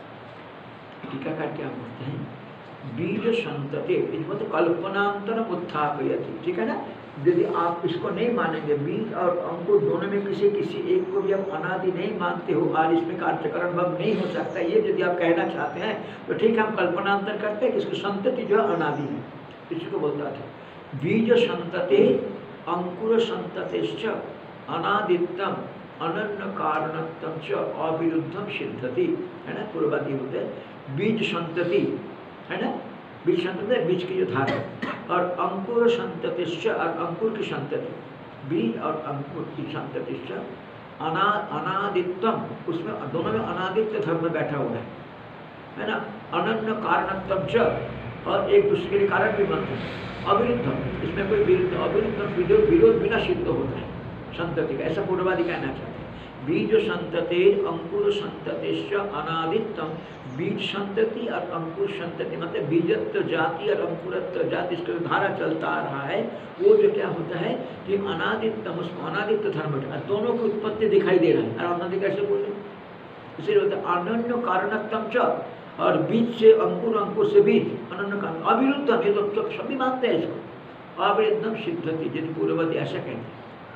टीकाकार क्या बोलते हैं? बीज संतते मतलब कल्पनांतर उत्थापयति, ठीक है ना। यदि आप इसको नहीं मानेंगे, बीज और अंकुर दोनों में किसी किसी एक को भी आप अनादि नहीं मानते हो और इसमें कार्यकरण भाव नहीं हो सकता, ये यदि आप कहना चाहते हैं तो ठीक है, हम कल्पनांतर करते हैं कि इसकी संतति जो है अनादि है। इसी को बोलता था बीज संतते अंकुर संततेश्च अनादित्यम अनन्य कारणत्वम च अविरुद्धम सिद्धति, है ना। पूर्ववादी होते हैं बीज संतति, है ना। बीज संतति बीज की जो धारा, और अंकुर संततिश्च और अंकुर की संतति, बीज और अंकुर की संततिश्च अना अनादित्वम, उसमें दोनों में अनादित्य धर्म बैठा हुआ है, है ना। अनन्य कारणत्वम च, और एक दूसरे के लिए कारण भी बनते हैं। अविरुद्धम, इसमें कोई विरुद्ध अविरुद्ध विरोध बिना सिद्ध होता है संतति का, ऐसा पूर्ववादी कहना चाहते हैं। बीज संतते अंकुर संततिश्च अनादित्यम, बीज संतति और अंकुर संतति मतलब बीजत्व जाति और अंकुरत्व जाति, इसका जो धारा चलता आ रहा है वो जो क्या होता है कि अनादित्यम, उसमें अनादित्य धर्म, दोनों की उत्पत्ति दिखाई दे रहा है। और अनादि कैसे बोले? इसलिए होता है अनन्य कारणत्वम च, और बीज से अंकुर, अंकुर से बीज, अनन्य कारण अविरुद्धम, ये तो सभी मानते हैं इसको। अविरुद्धम सिद्धति, यदि पूर्ववादी ऐसा कहते हैं,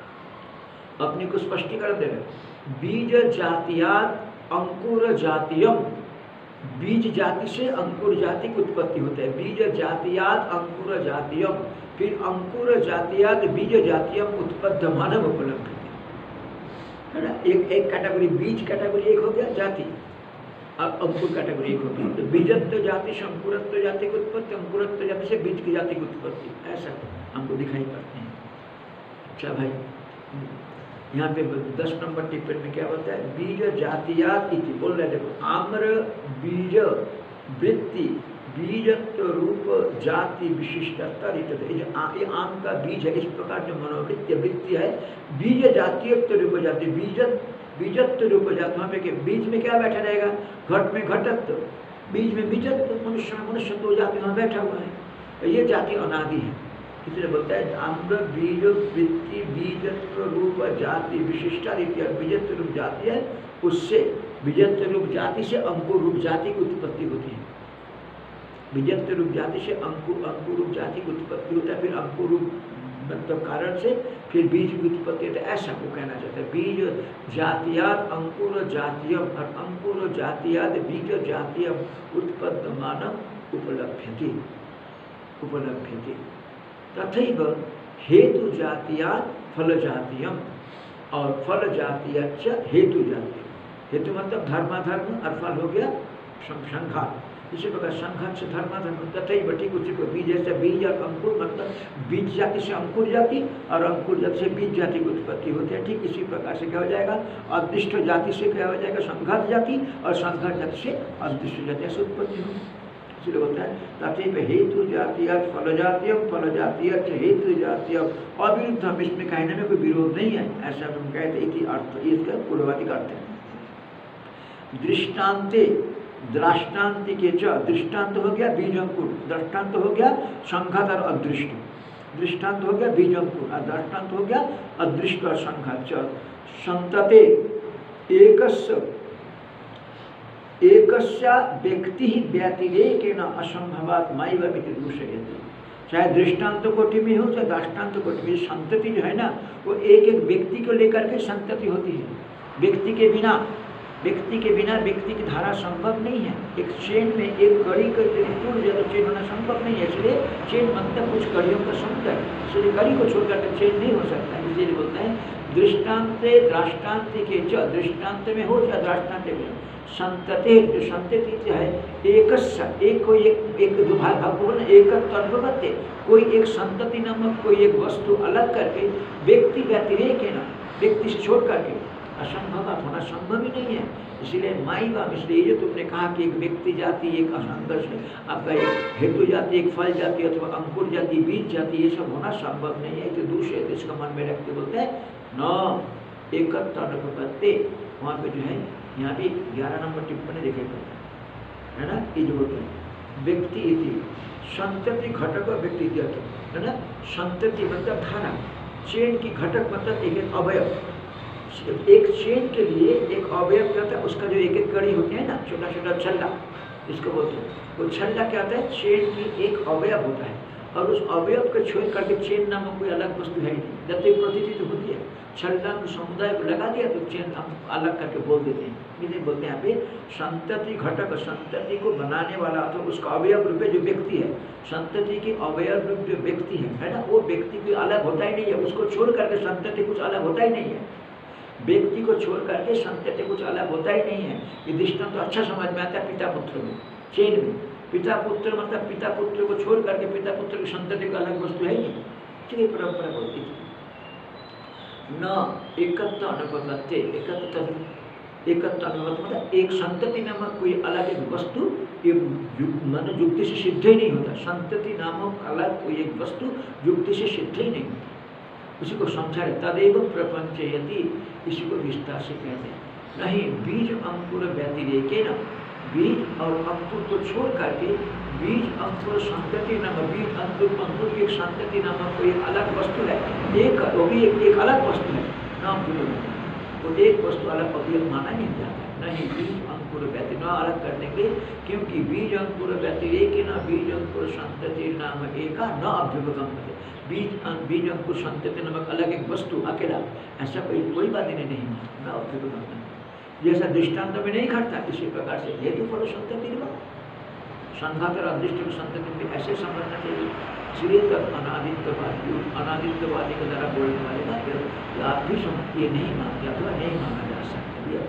अपनी को स्पष्टीकरण दे रहे। बीज जातियात अंकुर जातीयम, बीज जाति से अंकुर जाति की उत्पत्ति होता है। बीज जातियात अंकुर जातीयम, फिर अंकुर जातियात बीज जातीयम उत्पन्न मानव उपलब्ध है ना। एक एक कैटेगरी बीज कैटेगरी एक हो गया, जाति और अंकुर कैटेगरी एक हो गया। तो बीजत्व जाति से अंकुरत्व जाति की उत्पत्ति, अंकुरत्व जाति से बीज की जाति की उत्पत्ति, ऐसा हमको दिखाई पड़ते हैं। अच्छा भाई, यहाँ पे दस नंबर टिप्पणी में क्या होता है? बीज जातियात इति बोल रहे, देखो आम्र बीज वृत्ति बीजत्व रूप जाति विशिष्टता, ये आम का बीज है। इस प्रकार जो मनोवृत्ति वृत्ति है बीज जातीयत्व रूप जाति, बीजत बीजत्व रूप जाति, वहाँ पे बीज में क्या बैठा रहेगा? घट में घटत्व, बीज में बीजत्व, मनुष्य में मनुष्य, दो जाति वहाँ बैठा हुआ है। तो ये जाति अनादि है। इसलिए बोलता है आम्र बीज वृत्ति बीजत्व रूप जाति विशिष्टा, बीजत्व रूप जाति है, उससे बीजत्व रूप जाति से अंकुर रूप जाति की उत्पत्ति होती है। बीजत्व रूप जाति से अंकुर अंकुर रूप जाति की उत्पत्ति होता है, फिर अंकुर रूप मतलब कारण से फिर बीज की उत्पत्ति होता है, ऐसा को कहना चाहता है। बीज जातियात अंकुर जातीयम, और अंकुर जातियात बीज जातीयम उत्पद्यमानम उपलभ्यते उपलभ्यते तथैव हेतु जातियात फल जातीयम, और फल जातीयाच हेतु जातीय। हेतु मतलब धर्माधर्म और फल हो गया संघात। इसी प्रकार संघर्ष धर्म धर्म तथैव, ठीक उसी को बीज जैसे बीज और अंकुर, मतलब बीज जाति से अंकुर जाति और अंकुर जाति से बीज जाति की उत्पत्ति होती है। ठीक इसी प्रकार से क्या हो जाएगा, अदृष्ट जाति से क्या हो जाएगा, संघर्ष जाति, और संघर्ष जाति से अदृष्ट जाति से उत्पत्ति होगी। इसलिए बोलता है तथैव हेतु जातीय फल जातीय फल जातीय हेतु जातीय अविरुद्ध, हम इसमें कहने में कोई विरोध नहीं है, ऐसा हम कहते इति अर्थ, इसका पूर्ववादी का अर्थ है। दृष्टान्ते दृष्टान्ति के च, दृष्टांत हो गया बीज अंकुर, दृष्टांत हो गया संघात और अदृष्ट, दृष्टांत हो गया बीज अंकुर और दृष्टांत हो गया अदृष्ट और संघात। च संतते एकस्य एकस्य व्यक्ति ही व्यतिरेकेन असंभवात् मैवमिति दूषयति। चाहे दृष्टांत कोटि में हो चाहे दृष्टांत कोटि में, संतति जो है ना वो एक एक व्यक्ति को लेकर के संतति होती है। व्यक्ति के बिना व्यक्ति के बिना व्यक्ति की धारा संभव नहीं है। एक चेन में एक कड़ी का टूट जाए तो चेन होना संभव नहीं है, इसलिए चेन मतलब कुछ कड़ियों का समुदाय है, इसलिए कड़ी को छोड़कर के चेन नहीं हो सकता। इसलिए बोलते हैं दृष्टान्ते दृष्टान्त के च, दृष्टान्त में हो या दृष्टान्त में संतते, जो संतति है एकस्य, एक कोई एक एक जो भाग भाग बोलना एक तत्वते, कोई एक संतति नामक कोई एक वस्तु अलग करके व्यक्ति व्यतिरेक है ना, व्यक्ति से छोड़ करके असंभव होना संभव ही नहीं है। इसलिए माई बाप, इसलिए जो तुमने कहा कि एक व्यक्ति जाति एक असंघर्ष है, आपका एक हेतु जाति एक फल जाति अथवा अंकुर जाति बीज जाति ये सब होना संभव नहीं है, तो दूसरे इसका मन में रखते बोलते हैं न एकत्वते। वहाँ पे जो है यहाँ भी ग्यारह नंबर टिप्पणी देखेगा है ना, ये जो होते हैं व्यक्ति इति संतति घटक व्यक्ति है ना, संतति मतलब धारा, चेन की घटक मतलब एक अवयव, एक चेन के लिए एक अवयव क्या होता है, उसका जो एक एक कड़ी होती है ना, छोटा छोटा छल्ला इसको बोलते हैं, वो छल्ला क्या होता है, चेन की एक अवयव होता है, और उस अवयव को छोड़ करके चेन नामक कोई अलग वस्तु है ही नहीं। जब तक प्रतीति तो होती है, छल्ला को समुदाय को लगा दिया तो चेन हम अलग करके बोल देते हैं, इसलिए बोलते हैं यहाँ पे संतति घटक, संतति को बनाने वाला तो उसका अवयव रूप जो व्यक्ति है, संतति की अवयव रूप जो व्यक्ति है है ना, वो व्यक्ति कोई अलग होता ही नहीं है, उसको छोड़ करके संतति कुछ अलग होता ही नहीं है, व्यक्ति को छोड़ करके संतति कुछ अलग होता ही नहीं है। ये दृष्टांत तो अच्छा समझ में आता है पिता पुत्र में, चेन में पिता पुत्र मतलब पिता पुत्र को छोड़ करके पिता पुत्र की संतति का अलग वस्तु है नहीं, ठीक परंपरा बोलती है। न एकत्व अनुपत्ति, एकत्व एकत्व अनुपत्ति मतलब एक संतति नामक कोई अलग एक वस्तु ये मन युक्ति से सिद्ध ही नहीं होता, संतति नामक अलग कोई एक वस्तु युक्ति से सिद्ध ही नहीं होता, उसी को समझा है तदेव प्रपंचयति, इसी को विस्तार से कहते हैं। नहीं बीज अंकुर व्यतिरेके न, बीज और अंकुर को छोड़ करके बीज अंकुर संतति नामक, बीज अंकुर अंकुर की एक संतति नामक कोई अलग वस्तु है, एक वो भी एक, एक अलग वस्तु है नाम वो एक वस्तु अलग अवयव माना नहीं जाता। नहीं बीज अंकुर व्यति न अलग करने के, क्योंकि बीज अंकुर व्यतिरेके न बीज अंकुर संतति नाम एका न अभ्युपगम, बीज बीज अंकुर संतति नामक अलग एक वस्तु अकेला ऐसा कोई कोई बात ही नहीं न अभ्युपगम, जैसा दृष्टांत में नहीं घटता इसी प्रकार से हेतु फल संतति संघात और अदृष्ट संतति में ऐसे समझना चाहिए। इसलिए तब अनादित्यवादी अनादित्यवादी के द्वारा बोलने वाले का आप भी समझ ये नहीं मानते अथवा नहीं माना जा सकता। ये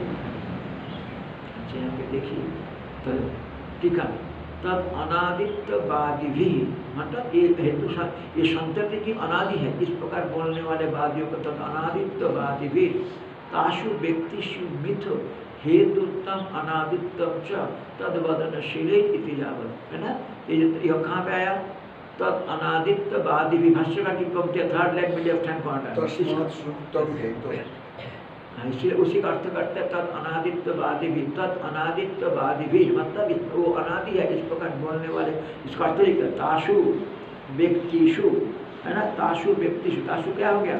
अच्छा यहाँ पे देखिए तो टीका तब अनादित्यवादी भी मतलब ये हेतु ये संतति की अनादि है, इस प्रकार बोलने वाले वादियों को तब अनादित्यवादी भी ताशु व्यक्तिषु मिथ हेतुत्तम अनादित्यम च तद्वदनशीले इति यावत्, है ना। ये यह कहाँ पे आया, तद अनादित्यवादी भी भाष्य का की पंक्ति थर्ड लाइन में लेफ्ट हैंड कॉर्नर, इसलिए उसी का अर्थ करते हैं तद अनादित्यवादी भी, तद अनादित्यवादी भी मतलब वो अनादि है, इस प्रकार बोलने वाले इसका अर्थ लिखते ताशु व्यक्तिषु, है ना। ताशु व्यक्तिषु, ताशु क्या हो गया,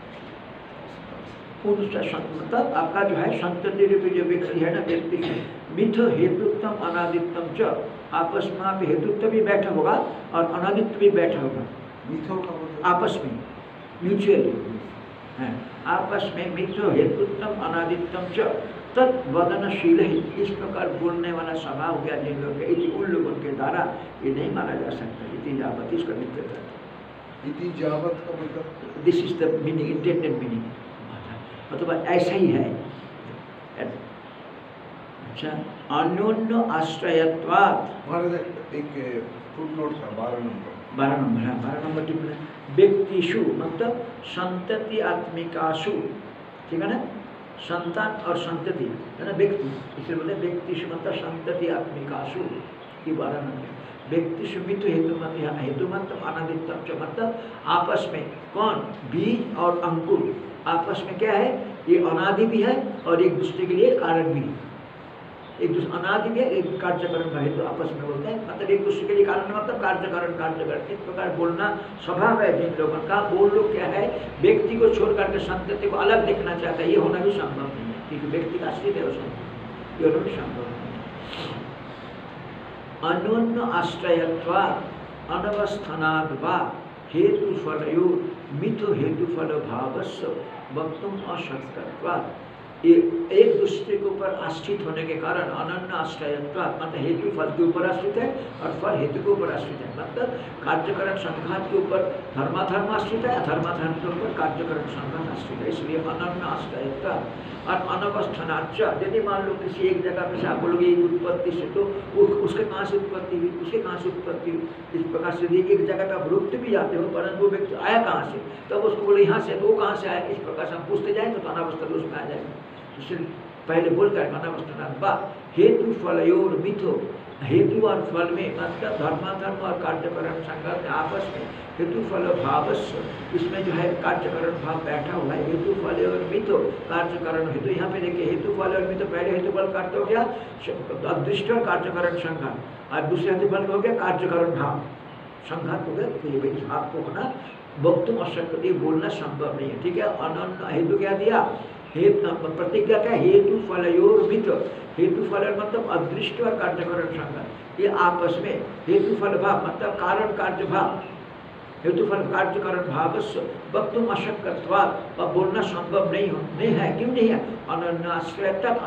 मतलब आपका जो है संतति रूपी जो व्यक्ति है ना व्यक्ति मिथ हेतुत्तम अनादित्यम च, आपस में आप हेतुत्व भी बैठा होगा और अनादित्व भी बैठा होगा, आपस में म्यूचुअली है, आपस में मिथो हेतुत्तम अनादित्यम च तद्वदनशील ही, इस प्रकार बोलने वाला स्वभाव हो गया जिन लोग के, उन लोगों के द्वारा ये नहीं माना जा सकता। इति जावत इसका नित्य इति जावत का मतलब this is the meaning, intended meaning, मतलब ऐसा ही है। अच्छा, अन्योन्य आश्रयत्वात्। महाराज एक फुटनोट था बारह नंबर बारह नंबर है, बारह नंबर टिप्पणी। व्यक्तिषु मतलब संतति आत्मिकाशु, ठीक है ना, संतान और संतति है ना, व्यक्ति, इसलिए बोलते हैं व्यक्तिषु मतलब संतति आत्मिकाशु की बारह नंबर। व्यक्तिषु भी तो हेतु मत, हेतु मतलब अनादित्व मतलब आपस में कौन, बीज और अंकुर आपस में क्या है, ये अनादि भी है और एक दूसरे के लिए कारण भी है। एक दूसरे अनादि भी है, एक कार्यकरण का हेतु आपस में बोलते हैं, मतलब एक दूसरे के लिए कारण मतलब कार्यकरण कार्यकरण। इस प्रकार बोलना स्वभाव है जिन लोगों का, वो लोग क्या है, व्यक्ति को छोड़ करके संतति को अलग देखना चाहता है, ये होना भी संभव नहीं है, क्योंकि व्यक्ति का आश्रित है उसमें, ये होना भी संभव नहीं है। अन्योन्य आश्रयत्वात् अनवस्थानाद् वा हेतु फलयोर मिथो हेतु फल भावस्य वक्तुम अशक्यत्वात्। एक दूसरे के ऊपर आश्रित होने के कारण अनन्य आश्रयत्वात् मतलब हेतु फल के ऊपर आश्रित है और फल हेतु के ऊपर आश्रित है, मतलब कार्यकरण संघात के ऊपर धर्माधर्म आश्रित है, धर्माधर्म के ऊपर कार्यकरण संघात आश्रित है, इसलिए अनन्य आश्रयत्वात्। और अनवस्थानाच्च, यदि मान लो किसी एक जगह पे से आप बोलोगे एक उत्पत्ति से, तो उसके कहाँ से उत्पत्ति हुई, उसके कहाँ से उत्पत्ति हुई, इस प्रकार से यदि एक जगह पे आप रुक भी जाते हो परंतु वो व्यक्ति आया कहाँ से, तब उसको बोले यहाँ से, तो वो कहाँ से आया, इस प्रकार से हम पूछते जाएंगे तो अनावस्था दोष में आ जाएगा। इसलिए पहले बोल कर अनावस्थानाद् वा हेतु फलयोर मिथो, हेतु और फल में मतलब धर्माधर्म और कार्यकरण संघात में आपस में हेतु फल भावस्य, इसमें जो है कार्यकरण भाव बैठा हुआ है। हेतु फल और मिथो कार्यकरण हेतु, यहाँ पे देखिए हेतु फल और मिथो, पहले हेतु फल करते हो गया अदृष्ट और कार्यकरण संघात और दूसरे हेतु फल हो गया कार्यकरण भाव संघात हो गया, तो ये इस भाव को होना वक्तुम अशक्य, बोलना संभव नहीं है, ठीक है। अनन्य हेतु क्या दिया, हेतु प्रतिज्ञा क्या, हेतु फलयोर मिथ, हेतु फल मतलब अदृष्ट और कार्यकरण संघात, ये आपस में हेतु फल भाव मतलब कारण कार्य भाव, हेतु फल कार्यकरण भावस्य वक्तुम अशक्यत्वात्, और बोलना संभव नहीं हो, नहीं है, क्यों नहीं है, अनन्य आश्रयत्वात्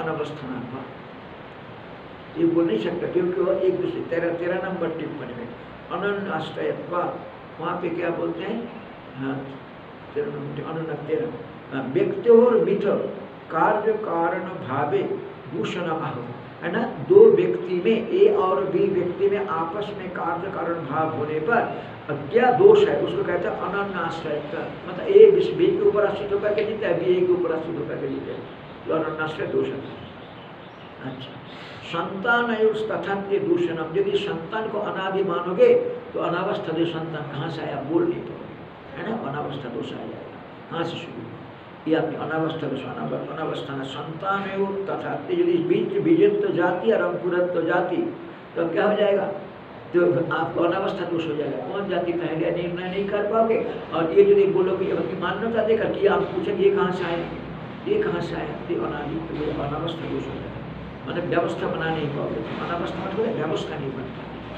अनवस्थानात्, ये बोल नहीं सकता क्योंकि वो एक दूसरे तेरह तेरह नंबर टिप्पणी में अनन्य आश्रयत्वात्, वहाँ पे क्या बोलते हैं, हाँ तेरह नंबर अनन्य तेरह व्यक्तियोर मिथ कार्य कारण भावे भूषण आहो, है ना, दो व्यक्ति में ए और बी व्यक्ति में आपस में कार्य कारण भाव होने पर क्या दोष है, उसको कहते हैं अनन्य आश्रयत्व, मतलब ए बी के ऊपर आश्रित होकर के जीता है, बी ए के ऊपर आश्रित होकर के जीता है, तो अनन्य आश्रय दोष है। अच्छा, संतान तथा दूषणम, यदि संतान को अनादि मानोगे तो अनावस्था दे संतान कहाँ से आया बोल नहीं पाओगे, है ना, अनावस्था दोष आ जाएगा, कहाँ से शुरू, ये अपनी अनावस्था दोष, अनावस्था संतान तथा, यदि बीज बीजत्व जाति और अंकुरत्व जाति, तो क्या हो जाएगा, तो आपको अनावस्था दोष हो जाएगा, कौन जाति पहले निर्णय नहीं कर पाओगे। और ये यदि बोलोगे अपनी मान्यता देकर कि आप पूछेंगे ये कहाँ से आए, ये कहाँ से आया, ये अनादि, तो ये अनावस्था दोष हो जाएगा, मतलब व्यवस्था बना नहीं पाओगे, अनावस्था मतलब व्यवस्था नहीं बन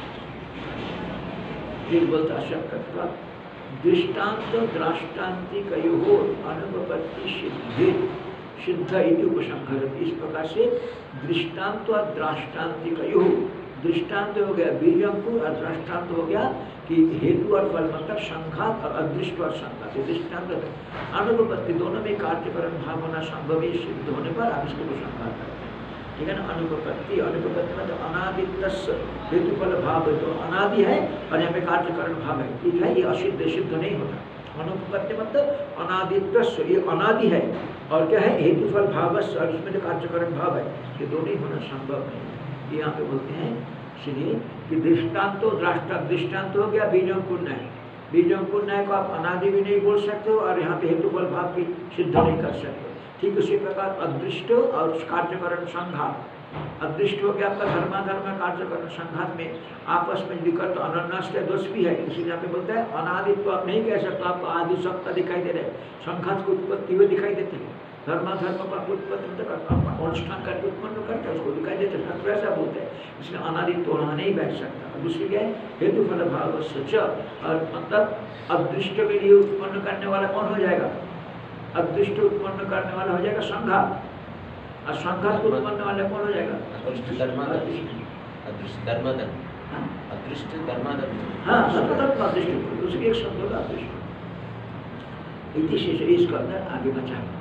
पाती। एक बोलता अशक्यत्वात् दृष्टांत दृष्टांतिकयोः अनुपपत्ति सिद्धि सिद्ध इति उपसंहरति, इस प्रकार से दृष्टांत और दृष्टांतिकयोः, दृष्टांत हो गया बीज अंकुर और दृष्टांत हो गया कि हेतु और फल मतलब संघात और अदृष्ट और संघात, दृष्टांत अनुपपत्ति दोनों में कार्यकरण भाव होना संभव है, सिद्ध होने पर आप इसको उपसंहार करते हैं, ठीक है ना। अनुपपत्ति, अनुपपत्ति मतलब अनादित्य हेतु फल भाव है, तो अनादि है और यहाँ पे कार्यकरण भाव है, ठीक है, ये असिद्ध सिद्ध नहीं होता। अनुपपत्ति मतलब अनादित्य, ये अनादि है और क्या है हेतु फल भावस्य, और इसमें जो कार्यकरण भाव है, ये दोनों ही होना संभव नहीं है। ये यहाँ पे बोलते हैं इसलिए कि दृष्टांतो दृष्टा, दृष्टांत हो गया बीजोंकुर न्याय, बीजोंकुर न्याय को आप अनादि भी नहीं बोल सकते हो और यहाँ पे हेतु फल भाव भी सिद्ध नहीं कर सकते। ठीक उसी प्रकार अदृष्ट और कार्यकरण संघात, अदृष्ट हो गया आपका धर्माधर्म कार्यकरण संघात में आपस में निकट तो अनन्याश्रय दोष भी है, इसीलिए यहाँ पे बोलता है अनादित्व आप नहीं कह सकते, आपको आदि सत्ता दिखाई दे रहे हैं, संघात को उत्पत्ति हुए दिखाई देते हैं, धर्माधर्म पर उत्पत्ति अनुष्ठान करके उत्पन्न करते हैं उसको दिखाई देते हैं, वैसा बोलते हैं, इसलिए अनादित्व वहाँ नहीं बैठ सकता। दूसरी क्या है हेतु फल भाव सच, और मतलब अदृष्ट के लिए उत्पन्न करने वाला कौन हो जाएगा, अदृष्ट उत्पन्न करने वाला हो जाएगा संघात, और संघात को उत्पन्न वाला कौन हो जाएगा अदृष्ट धर्माधर्म, अदृष्ट धर्माधर्म, अदृष्ट धर्माधर्म, हाँ धर्माधर्म अदृष्ट, उसकी एक शब्द होगा अदृष्ट। इसी से इसको अंदर आगे बचा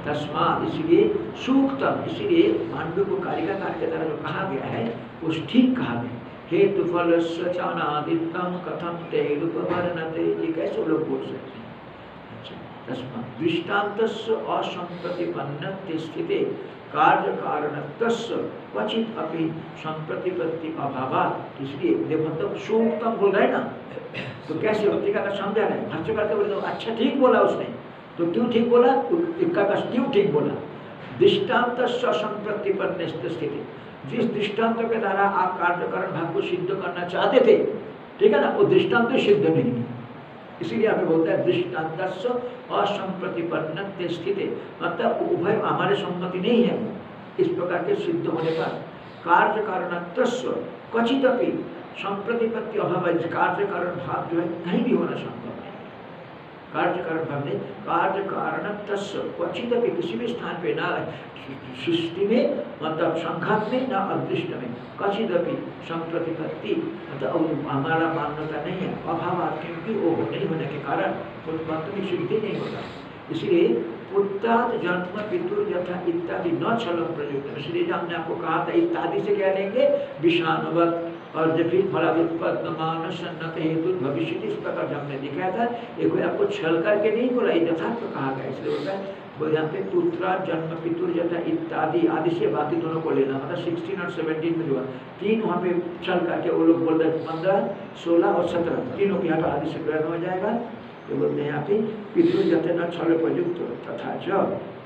तस्मात् इसलिए सूक्तम, इसलिए मांडव्य कारिकाकार के द्वारा जो कहा गया है वो ठीक कहा गया। हेतु फल सचानादित्यम कथम तेरुपवर्णते, ये कैसे लोग बोल सकते हैं। अच्छा, तस्मात् दृष्टान्तस्य असंप्रतिपन्नत्वे स्थिते कार्य कारणत्वस्य क्वचित अपि संप्रतिपत्ति अभावात्, इसलिए देखो तो सूक्तम बोल रहे ना, तो कैसे होती का समझा रहे हैं। भाष्य करते बोले अच्छा ठीक बोला उसने, तो क्यों ठीक बोला, इक्का का क्यों ठीक बोला। दृष्टांत संप्रतिपन्न स्थिति, जिस दृष्टांत के द्वारा आप कार्यकरण भाग को सिद्ध करना चाहते थे, ठीक है ना, वो दृष्टांत सिद्ध नहीं है, इसीलिए हमें बोलता है दृष्टांत असंप्रतिपन्न स्थिति, मतलब उभय हमारे सम्मति नहीं है इस प्रकार के सिद्ध होने पर। कार्य कारणत्व क्वचित अपि संप्रतिपत्ति अभाव, कार्य कारण भाव जो है कहीं भी होना संभव नहीं। कार्य कारण भाव में कार्य कारणत्व क्वचित अपि किसी भी स्थान पे ना सृष्टि में मतलब संघात में ना अदृष्ट में, क्वचित अपि संप्रतिपत्ति मतलब हमारा मान्यता नहीं है अभाव, क्योंकि वो नहीं होने के कारण वास्तविक सिद्धि नहीं होता। इसलिए पुत्रात् जन्म पितुर यथा इत्यादि न छलम प्रयुक्त, इसलिए जो हमने आपको कहा था इत्यादि से क्या लेंगे विषाणुवत, और जब फिर फलादुत्पन्न सन्नत हेतु भविष्य, इस प्रकार जो हमने दिखाया था, ये कोई आपको छल करके नहीं बोला, यथार्थ तो कहा गया। इसलिए होता है वो यहाँ पे पुत्रा जन्म पितुर यथा इत्यादि आदि से बाकी दोनों को लेना, मतलब सिक्सटीन और सेवनटीन में जो है तीन वहाँ पे छल करके वो लोग बोल रहे पंद्रह सोलह और सत्रह तीनों के यहाँ पर आदि से ग्रहण हो जाएगा। तो बोलते हैं यहाँ पे पितृ जते न छल प्रयुक्त तथा च,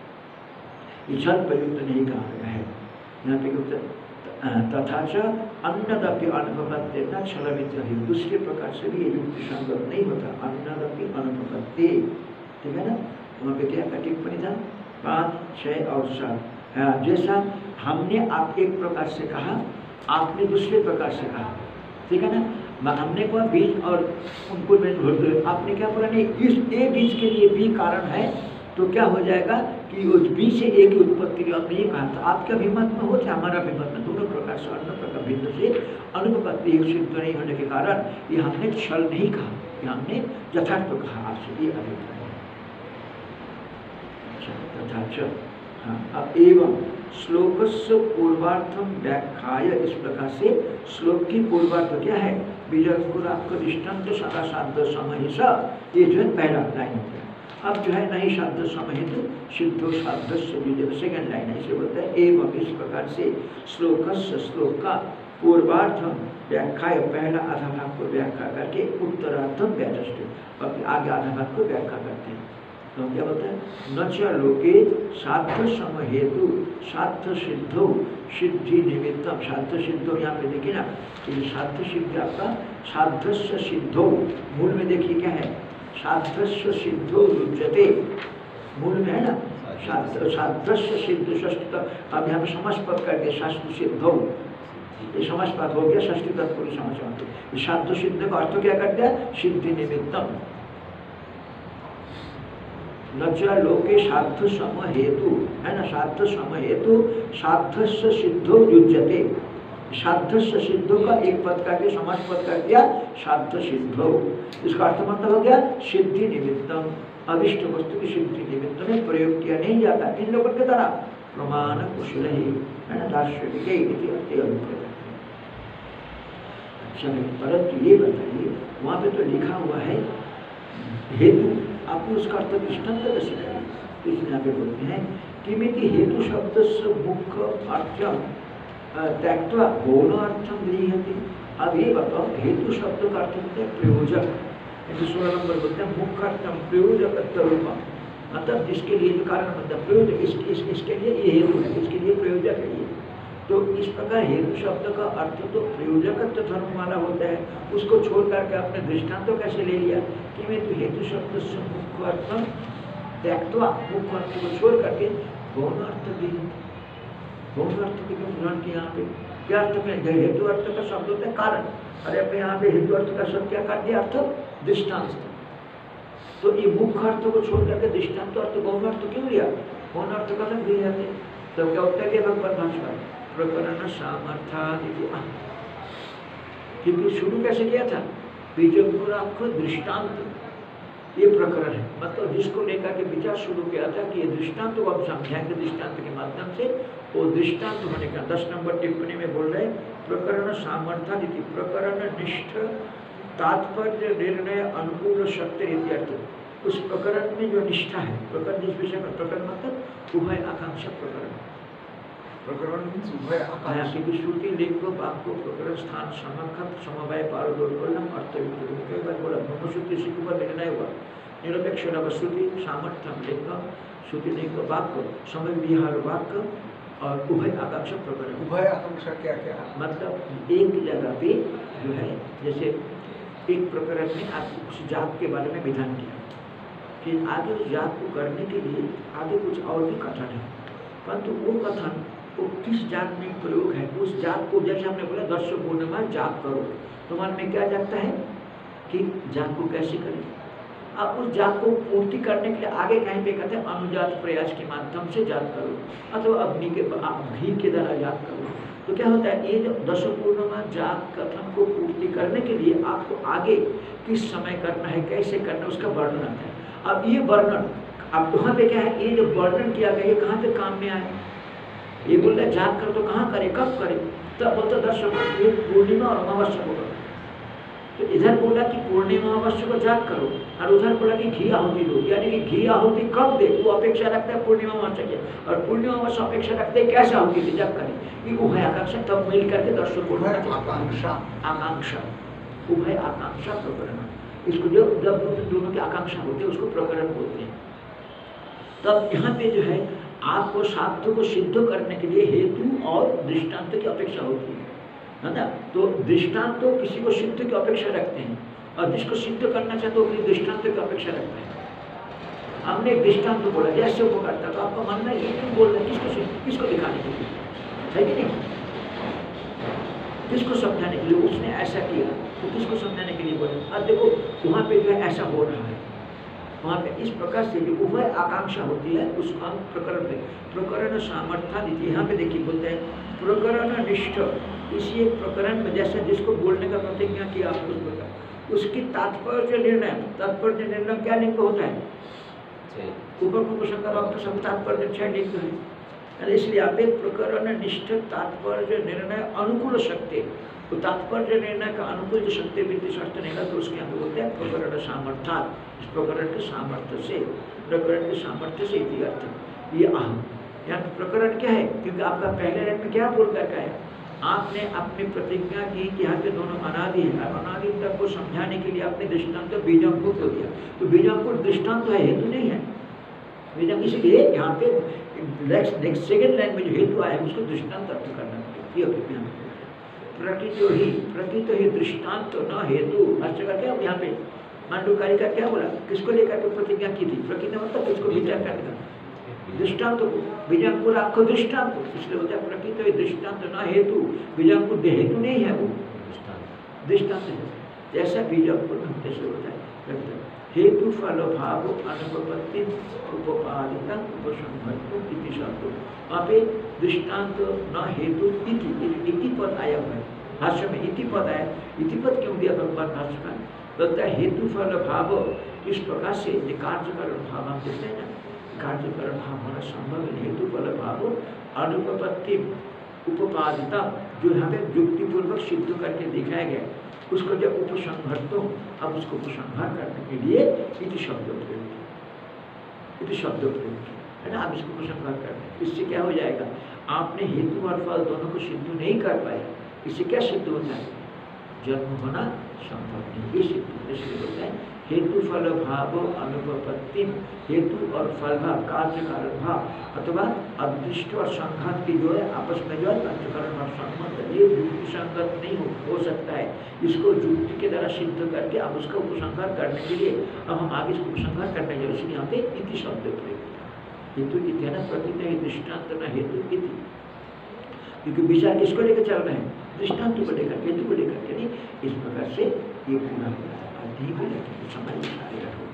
छल प्रयुक्त नहीं कहा गया है यहाँ पे, तथा च अन्नदपि अनुपपत्ति न छल विद्रही, दूसरे प्रकार से भी ये युक्ति संगत नहीं होता। अन्नदपि अनुपपत्ति, ठीक है ना, वहाँ पे क्या टिप्पणी था पाँच छः और सात, जैसा हमने आप एक प्रकार से कहा आपने दूसरे प्रकार से कहा, ठीक है ना, हमने कहा बीज और उनको में आपने क्या बोला नहीं, इस ए बीज के लिए बी कारण है, तो क्या हो जाएगा कि उस बी से ए की उत्पत्ति हमने ये कहा था, आपके अभिमत में हो चाहे हमारा अभिमत में, दोनों प्रकार से अन्य प्रकार भिन्न से अनुपत्ति सिद्ध नहीं होने के कारण ये हमने छल नहीं कहा, ये हमने यथार्थ कहा आपसे, ये अभिप्राय है। अच्छा, हाँ, अब एवं श्लोकस्य पूर्वार्थम व्याख्याय, इस प्रकार से श्लोक की पूर्वार्थ क्या है, बीजपुरात्म दृष्टांत सदा साध्य समय सा, ये जो है पहला लाइन हो गया। अब जो है नहीं साध्य समय तो सिद्धो साध्य सेकेंड लाइन है, इसे बोलते हैं एवं, इस प्रकार से श्लोकस्य श्लोक का पूर्वार्थम व्याख्याय, पहला आधा भाग को व्याख्या करके उत्तरार्थम व्याचष्ट, अब आगे आधा भाग को व्याख्या करते हैं। तो क्या बोलते हैं, न च लोके साध्य समय हेतु साध्य सिद्धो सिद्धि निमित्तम, साध्य सिद्धो यहाँ पे देखिए ना, ये साध्य सिद्धि आपका साध्यस्य सिद्धो, मूल में देखिए क्या है, साध्यस्य सिद्धो रुच्यते, मूल में है ना, साध्यस्य सिद्ध षष्ठ, अब यहाँ पे समास पद कर दिया साध्य सिद्धो, ये समास पद हो गया षष्ठी तत्पुरुष समास। साध्य सिद्ध का अर्थ क्या कर दिया, सिद्धि निमित्तम, न च लोके साध्य सम हेतु, है ना, साध्य सम हेतु साध्यस्य सिद्धो युज्यते, साध्यस्य सिद्धो का एक पद करके समास पद कर दिया साध्य सिद्धो, इसका अर्थ मतलब हो गया सिद्धि निमित्तम, अविष्ट वस्तु की सिद्धि निमित्त में प्रयोग किया नहीं जाता, इन लोगों के द्वारा प्रमाण कुशल ही, है ना, दार्शनिक अभिप्राय। अच्छा, परंतु ये बताइए वहाँ पे तो लिखा हुआ है हेतु, आपको उसका अर्थ दृष्टांत कैसे करें, इसलिए यहाँ पे बोलते हैं कि मिति हेतु शब्द से मुख्य अर्थम त्यक्त्वा गौण अर्थम गृह्यते। अब ये बताओ हेतु शब्द का अर्थ होता है प्रयोजक, सोलह नंबर बोलते हैं मुख्य अर्थम प्रयोजक रूपम, मतलब जिसके लिए जो कारण मतलब प्रयोजक, इस, इस, इसके लिए ये हेतु है, इसके लिए प्रयोजक है ये। तो इस प्रकार हेतु शब्द का अर्थ तो प्रयोजकत्व धर्म वाला होता है, उसको छोड़ करके आपने दृष्टांत तो कैसे ले लिया कि मैं तो हेतु शब्द से मुख्य अर्थ त्यक्त्वा, मुख्य अर्थ को छोड़ करके गौण अर्थ भी, गौण अर्थ के क्यों ग्रहण किया यहाँ पे, क्या अर्थ में हेतु अर्थ का शब्द होता है कारण, अरे अपने यहाँ पे हेतु अर्थ का शब्द क्या कर दिया अर्थ दृष्टांत, तो ये मुख्य अर्थ को छोड़ करके दृष्टांत अर्थ गौण अर्थ क्यों लिया, गौण अर्थ का लग जाते, तो क्या उत्तर के भगवान भाषा प्रकरण सामर्थ्य, क्योंकि शुरू कैसे किया था बीजपुरात्म दृष्टांत, ये प्रकरण है। मतलब जिसको लेकर के विचार शुरू किया था कि ये दृष्टांत को आप समझाएंगे दृष्टांत के माध्यम से, वो दृष्टांत होने का दस नंबर टिप्पणी में बोल रहे प्रकरण सामर्थ्य प्रकरण निष्ठ तात्पर्य निर्णय अनुकूल शक्ति इत्यर्थ। उस प्रकरण में जो निष्ठा है, प्रकरण जिस विषय में प्रकरण मतलब उभय आकांक्षा प्रकरण, प्रकरण मीन्स उभय आकांक्षा, क्योंकि श्रुति लिंग वाक्य प्रकरण स्थान समर्थ समवाय पारदोलम अर्थयुक्त। कई बार बोला ब्रह्मश्रुति इसी के ऊपर निर्णय हुआ, निरपेक्ष श्रुति सामर्थ्य लिंगम श्रुति लिंग वाक्य समय विहार वाक्य और उभय आकांक्षा प्रकरण। उभय आकांक्षा क्या क्या है? मतलब एक जगह पे जो है, जैसे एक प्रकरण में आप उस जाप के बारे में विधान किया कि आगे उस जाप को करने के लिए आगे कुछ और भी कथन है, परंतु वो कथन वो किस जाप में प्रयोग है, उस जाप को जैसे हमने बोला दर्श पूर्णिमा जाप करो, तो मन में क्या जागता है कि जाप को कैसे करें। अब उस जाप को पूर्ति करने के लिए आगे कहीं पे कहते हैं अनुजात प्रयास के माध्यम से जाप करो, अथवा अग्नि के घी के द्वारा जाप करो। तो क्या होता है, ये जो दश पूर्णिमा जाप कथन को पूर्ति करने के लिए आपको आगे किस समय करना है, कैसे करना है, उसका वर्णन आता है। अब ये वर्णन अब वहाँ पे क्या है, ये जो वर्णन किया गया ये कहाँ पे काम में आए, ये बोल रहे जाप करो तो कहाँ करे, कब करे, तब बोलते दर्शक ये पूर्णिमा और अमावस्या को करो। तो इधर बोला कि पूर्णिमा अमावस्या को जाप करो और उधर बोला कि घी आहुति दो, यानी कि घी आहुति कब दे, वो अपेक्षा रखता है पूर्णिमा अमावस्या की, और पूर्णिमा अमावस्या अपेक्षा रखते हैं कैसे आहुति दे, जब करें। ये उभय आकांक्षा तब मिल करके दर्शक को आकांक्षा आकांक्षा उभय आकांक्षा प्रकरण, इसको जो जब दोनों की आकांक्षा होती है उसको प्रकरण बोलते हैं। तब यहाँ पे जो है आपको शास्त्र को सिद्ध करने के लिए हेतु और दृष्टांत की अपेक्षा होती है, है ना। तो दृष्टांत तो किसी को सिद्ध की अपेक्षा रखते हैं, और जिसको सिद्ध करना चाहते हो अपनी दृष्टांत की अपेक्षा रखते हैं। हमने एक दृष्टांत बोला जैसे वो करता, तो आपका मन में ये क्यों बोल रहे हैं, किसको किसको दिखाने के लिए, है कि नहीं, किसको समझाने के लिए उसने ऐसा किया, तो किसको समझाने के लिए बोला। अब देखो वहाँ पे जो है ऐसा हो रहा है, वहाँ पे इस प्रकार से जो उभय आकांक्षा होती है उसका प्रकरण में प्रकरण सामर्थ्य। यहाँ पे देखिए बोलते हैं प्रकरण निष्ठ, इसी एक प्रकरण में जैसे जिसको बोलने का प्रतिज्ञा किया आप उस प्रकार उसकी तात्पर्य निर्णय, तात्पर्य निर्णय क्या लिंग होता है, ऊपर को शंकर आपका सब तात्पर्य छह लिंग है, इसलिए आप एक प्रकरण निष्ठ तात्पर्य निर्णय अनुकूल शक्ति, तो तात्पर्य निर्णय का अनुकूल जो शक्ति विधि शास्त्र नहीं तो उसके अंदर बोलते हैं प्रकरण सामर्थ्य। इस प्रकरण के सामर्थ्य से, प्रकरण के सामर्थ्य से इति अर्थ ये अहम। यहाँ प्रकरण क्या है, क्योंकि आपका पहले रंग में क्या बोल करके आया, आपने अपनी प्रतिज्ञा की कि यहाँ पे दोनों अनादि है, और अनादि तक को समझाने के लिए आपने दृष्टांत बीजांकुर को दिया, तो बीजांकुर दृष्टांत है, हेतु नहीं है। बीजांकुर इसलिए यहाँ पे नेक्स्ट नेक्स्ट सेकेंड लाइन में जो हेतु आया है उसको दृष्टांत अर्थ करना चाहिए। प्रकृति ही प्रकृति ही दृष्टांत न हेतु, भाष्यकार क्या यहाँ पे मांडुकारी का क्या बोला, किसको लेकर के प्रतिज्ञा की थी, प्रकृति मतलब किसको विचार करने का, दृष्टांत को, बीजांकुर आपको दृष्टांत, इसलिए बोलता है प्रकृति दृष्टांत न हेतु, बीजांकुर हेतु नहीं है, वो दृष्टांत है। जैसा बीजांकुर में जैसे होता है हेतु फल भाव अनुपपत्ति उपादिता उपसंहर्तुम इति शब्द, वहाँ पे दृष्टांत न हेतु इति इति पद आया हुआ है, भाष्य में इति पद आया, इति पद क्यों दिया भगवान भाष्यकार, बोलता है हेतु फल भाव इस प्रकार से जो कार्यकरण भाव हम देखते हैं ना, कार्यकरण भाव होना संभव है, हेतु फल भाव अनुपपत्ति उपपादिता जो यहाँ पे युक्तिपूर्वक सिद्ध करके दिखाया गया, उसको जब उपसंहर्तो, अब उसको उपसंहार करने के लिए इति शब्द प्रयोग किया, इति शब्द प्रयोग किया है ना। अब इसको उपसंहार करने, इससे क्या हो जाएगा, आपने हेतु और फल दोनों को सिद्ध नहीं कर पाया, इससे क्या सिद्ध होता है, जन्म होना संभव नहीं, ये सिद्ध। इसलिए बोलते हैं हेतु फल भाव अनुपपत्ति, हेतु और फल भाव कार्य कारण भाव अथवा अदृष्ट और संघात की जो है आपस में जो है कार्यकरण और संबंध, ये युक्ति संगत नहीं हो, हो सकता है, इसको युक्ति के द्वारा सिद्ध करके अब उसका उपसंहार करने के लिए अब हम आगे इसको उपसंहार करने जाए, इसलिए यहाँ पे इति शब्द प्रयोग किया, हेतु इति है ना, प्रकृति दृष्टांत न हेतु इति, क्योंकि विचार किसको लेकर चल रहे हैं, दृष्टांत को लेकर, हेतु को लेकर के नहीं। इस प्रकार से ये पूरा होता है, अध्यय को लेकर समझ सारे रखो।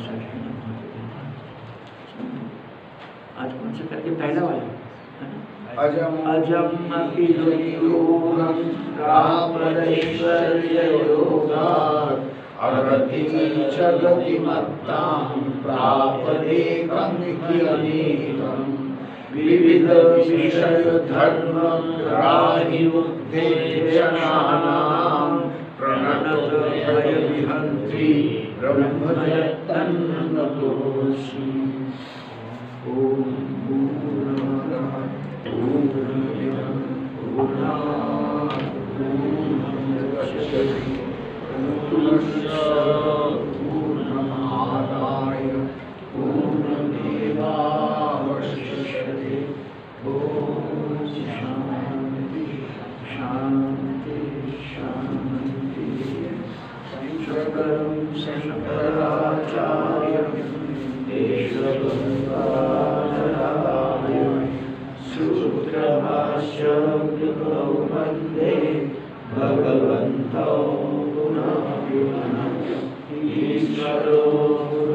आज कौन सा करके पहला वाला है ना, अजम अजम अकिलोकं प्रापदैश्वर्ययोगात् अरति च गतिमत्तां प्रापदेकं हि अनेकं विविध विषय धर्म ग्राहिमुक्तेक्षणानां प्रणत भय विहन्त्री ब्रह्मजतन्नतोऽस्मि। ओम पूर्णमदः पूर्णमिदं पूर्णात् पूर्णमुदच्यते पूर्णस्य पूर्णमादाय पूर्णमेवावशिष्यते। ओम शांति शांति शांति। शंकरं शंकराचार्यं केशवं सूत्रभाष्यं कृतौ वन्दे भगवन्तौ पुनः पुनः। ईश्वरो